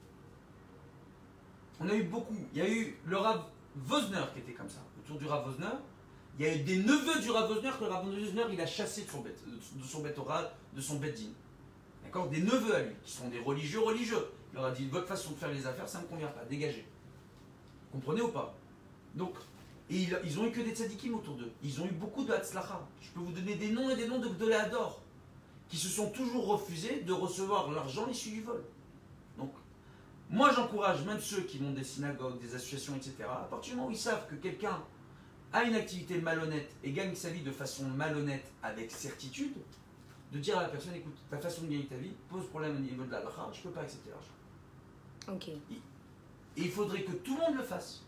On a eu beaucoup. Il y a eu le Rav Wosner qui était comme ça. Autour du Rav Wosner, il y a eu des neveux du Rav Wosner que le Rav Wosner il a chassé de son bête orale, de son bête din. D'accord? Des neveux à lui, qui sont des religieux. Il leur a dit votre façon de faire les affaires, ça ne me convient pas, dégagez. Comprenez ou pas? Donc, et ils ont eu que des tzadikim autour d'eux. Ils ont eu beaucoup de hatzlacha. Je peux vous donner des noms et des noms de Gdoléador qui se sont toujours refusés de recevoir l'argent issu du vol. Donc, moi j'encourage même ceux qui montent des synagogues, des associations, etc. À partir du moment où ils savent que quelqu'un a une activité malhonnête et gagne sa vie de façon malhonnête avec certitude, de dire à la personne, écoute, ta façon de gagner ta vie pose problème au niveau de la halakha, je ne peux pas accepter l'argent. Ok. Et il faudrait que tout le monde le fasse.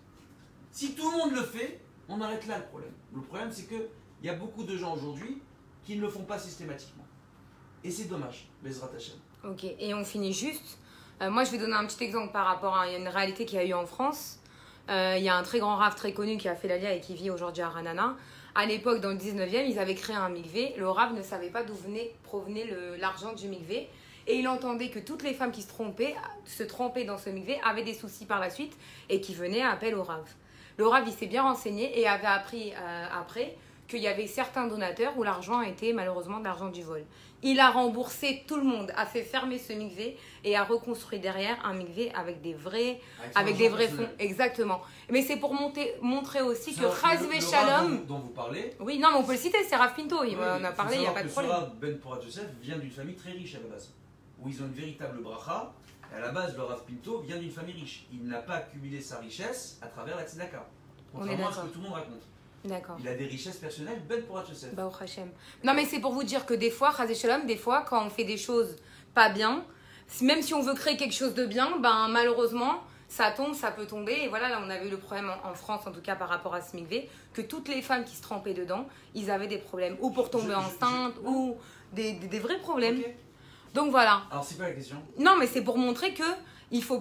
Si tout le monde le fait, on arrête là le problème. Le problème, c'est qu'il y a beaucoup de gens aujourd'hui qui ne le font pas systématiquement. Et c'est dommage, Bezrat Hashem. Ok, et on finit juste. Moi, je vais donner un petit exemple par rapport à une réalité qu'il y a eu en France. Il y a un très grand rave très connu qui a fait l'Alia et qui vit aujourd'hui à Ranana. À l'époque, dans le 19e, ils avaient créé un mikvé. Le rave ne savait pas d'où provenait l'argent du mikvé. Et il entendait que toutes les femmes qui se trompaient dans ce mikvé avaient des soucis par la suite et qui venaient à appel au rave. Le rave, il s'est bien renseigné et avait appris après qu'il y avait certains donateurs où l'argent était malheureusement de l'argent du vol. Il a remboursé tout le monde, a fait fermer ce mikvé et a reconstruit derrière un mikvé avec des vrais fonds. Exactement. Mais c'est pour montrer aussi que Chazvé Shalom. Dont vous parlez. Oui, non, mais on peut le citer, c'est Rav Pinto. Il en a parlé, il n'y a pas de problème. Rav Ben Porat Yosef vient d'une famille très riche à la base, où ils ont une véritable bracha. Et à la base, le Rav Pinto vient d'une famille riche. Il n'a pas accumulé sa richesse à travers la tzedaka. Contrairement à ce que tout le monde raconte. D'accord. Il a des richesses personnelles, Ben Porat Yosef. Baruch Hashem. Non, mais c'est pour vous dire que des fois, Chazé Shalom, des fois, quand on fait des choses pas bien, même si on veut créer quelque chose de bien, ben malheureusement, ça tombe, ça peut tomber. Et voilà, là, on avait eu le problème en France, en tout cas par rapport à ce mikvé, que toutes les femmes qui se trempaient dedans, ils avaient des problèmes. Ou pour tomber enceinte, ou des vrais problèmes. Okay. Donc voilà. Alors, c'est pas la question. Non, mais c'est pour montrer que il faut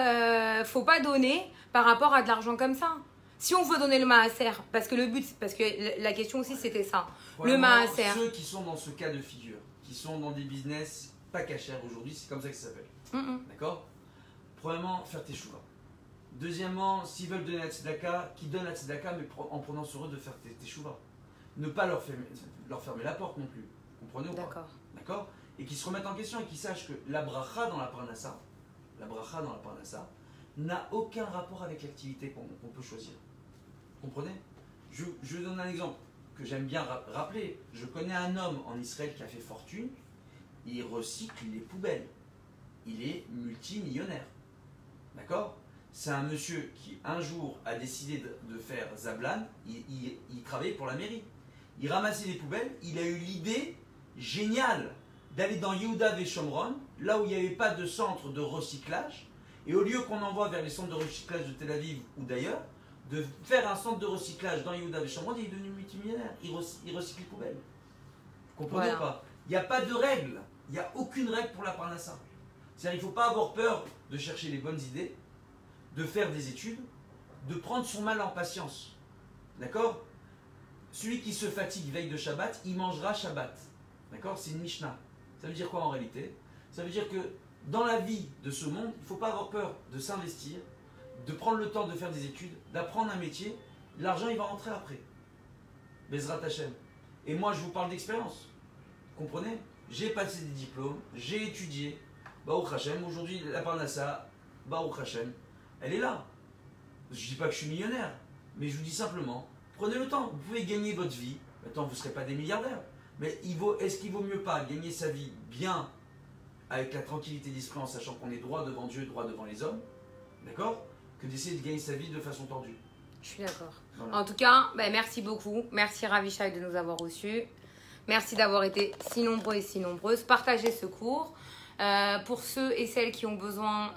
pas donner par rapport à de l'argent comme ça. Si on veut donner le maaser, parce que le but, parce que la question aussi c'était ça, le maaser. Ceux qui sont dans ce cas de figure, qui sont dans des business pas cachers aujourd'hui, c'est comme ça que ça s'appelle. D'accord? Premièrement, faire tes chouvas. Deuxièmement, s'ils veulent donner la tzedaka, qu'ils donnent la tzedaka, mais en prenant sur eux de faire tes chouvas. Ne pas leur fermer la porte non plus. Vous comprenez ou pas? D'accord? Et qu'ils se remettent en question et qu'ils sachent que la bracha dans la parnassa, n'a aucun rapport avec l'activité qu'on peut choisir. Vous comprenez? Je donne un exemple que j'aime bien rappeler. Je connais un homme en Israël qui a fait fortune. Il recycle les poubelles. Il est multimillionnaire. D'accord? C'est un monsieur qui un jour a décidé de faire Zablan. Il travaillait pour la mairie. Il ramassait les poubelles. Il a eu l'idée géniale d'aller dans Yehuda et Shomron, là où il n'y avait pas de centre de recyclage. Et au lieu qu'on envoie vers les centres de recyclage de Tel Aviv ou d'ailleurs, de faire un centre de recyclage dans Yehuda et Shomron, il est devenu multimillionnaire. Il recycle les poubelles. Vous comprenez pas? Il n'y a pas de règle. Il n'y a aucune règle pour la parnassa. C'est-à-dire qu'il ne faut pas avoir peur de chercher les bonnes idées, de faire des études, de prendre son mal en patience. D'accord? Celui qui se fatigue veille de Shabbat, il mangera Shabbat. D'accord? C'est une Mishnah. Ça veut dire quoi en réalité? Ça veut dire que dans la vie de ce monde, il ne faut pas avoir peur de s'investir, de prendre le temps de faire des études, d'apprendre un métier. L'argent, il va rentrer après. Bezrat Hashem. Et moi, je vous parle d'expérience. Comprenez? J'ai passé des diplômes, j'ai étudié. Baruch Hashem, aujourd'hui, la parnassa, Baruch Hashem, elle est là. Je ne dis pas que je suis millionnaire, mais je vous dis simplement, prenez le temps. Vous pouvez gagner votre vie. Maintenant, vous ne serez pas des milliardaires. Mais est-ce qu'il vaut mieux pas gagner sa vie bien, avec la tranquillité d'esprit, en sachant qu'on est droit devant Dieu, droit devant les hommes, d'accord, que d'essayer de gagner sa vie de façon tordue? Je suis d'accord. Voilà. En tout cas, merci beaucoup. Merci Rav Yishai de nous avoir reçus. Merci d'avoir été si nombreux et si nombreuses. Partagez ce cours. Pour ceux et celles qui ont besoin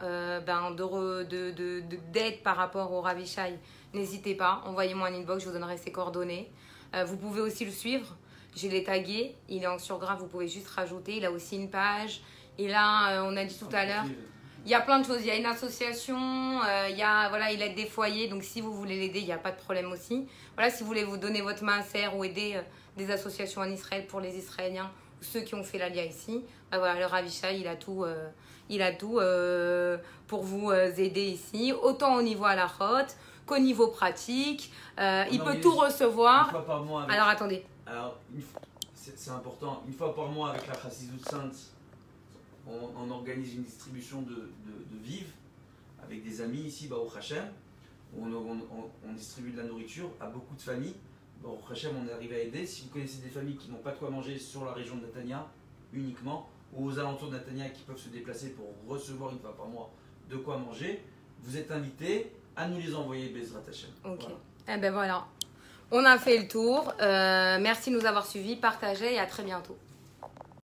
d'aide par rapport au Rav Yishai, n'hésitez pas. Envoyez-moi un inbox, je vous donnerai ses coordonnées. Vous pouvez aussi le suivre. Je l'ai tagué. Il est en surgraphe, vous pouvez juste rajouter. Il a aussi une page. Et là, on a dit tout à l'heure, il y a plein de choses. Il y a une association, il aide des foyers. Donc, si vous voulez l'aider, il n'y a pas de problème aussi. Voilà, si vous voulez vous donner votre maaser ou aider des associations en Israël pour les Israéliens, ou ceux qui ont fait l'Alia ici, bah voilà, le Rav Yishai, il a tout pour vous aider ici, autant au niveau halachot qu'au niveau pratique. Il peut tout recevoir. Une fois par mois avec... Alors attendez. Alors, c'est important, une fois par mois avec la Chassidut Sainte, on organise une distribution de vivres avec des amis ici, Baruch Hashem. On distribue de la nourriture à beaucoup de familles. Baruch Hashem, on est arrivé à aider. Si vous connaissez des familles qui n'ont pas de quoi manger sur la région de Netanya uniquement, ou aux alentours de Netanya qui peuvent se déplacer pour recevoir une fois par mois de quoi manger, vous êtes invités à nous les envoyer, Bezrat Hashem. Ok. Voilà. Eh ben voilà. On a fait le tour. Merci de nous avoir suivis. Partagez et à très bientôt.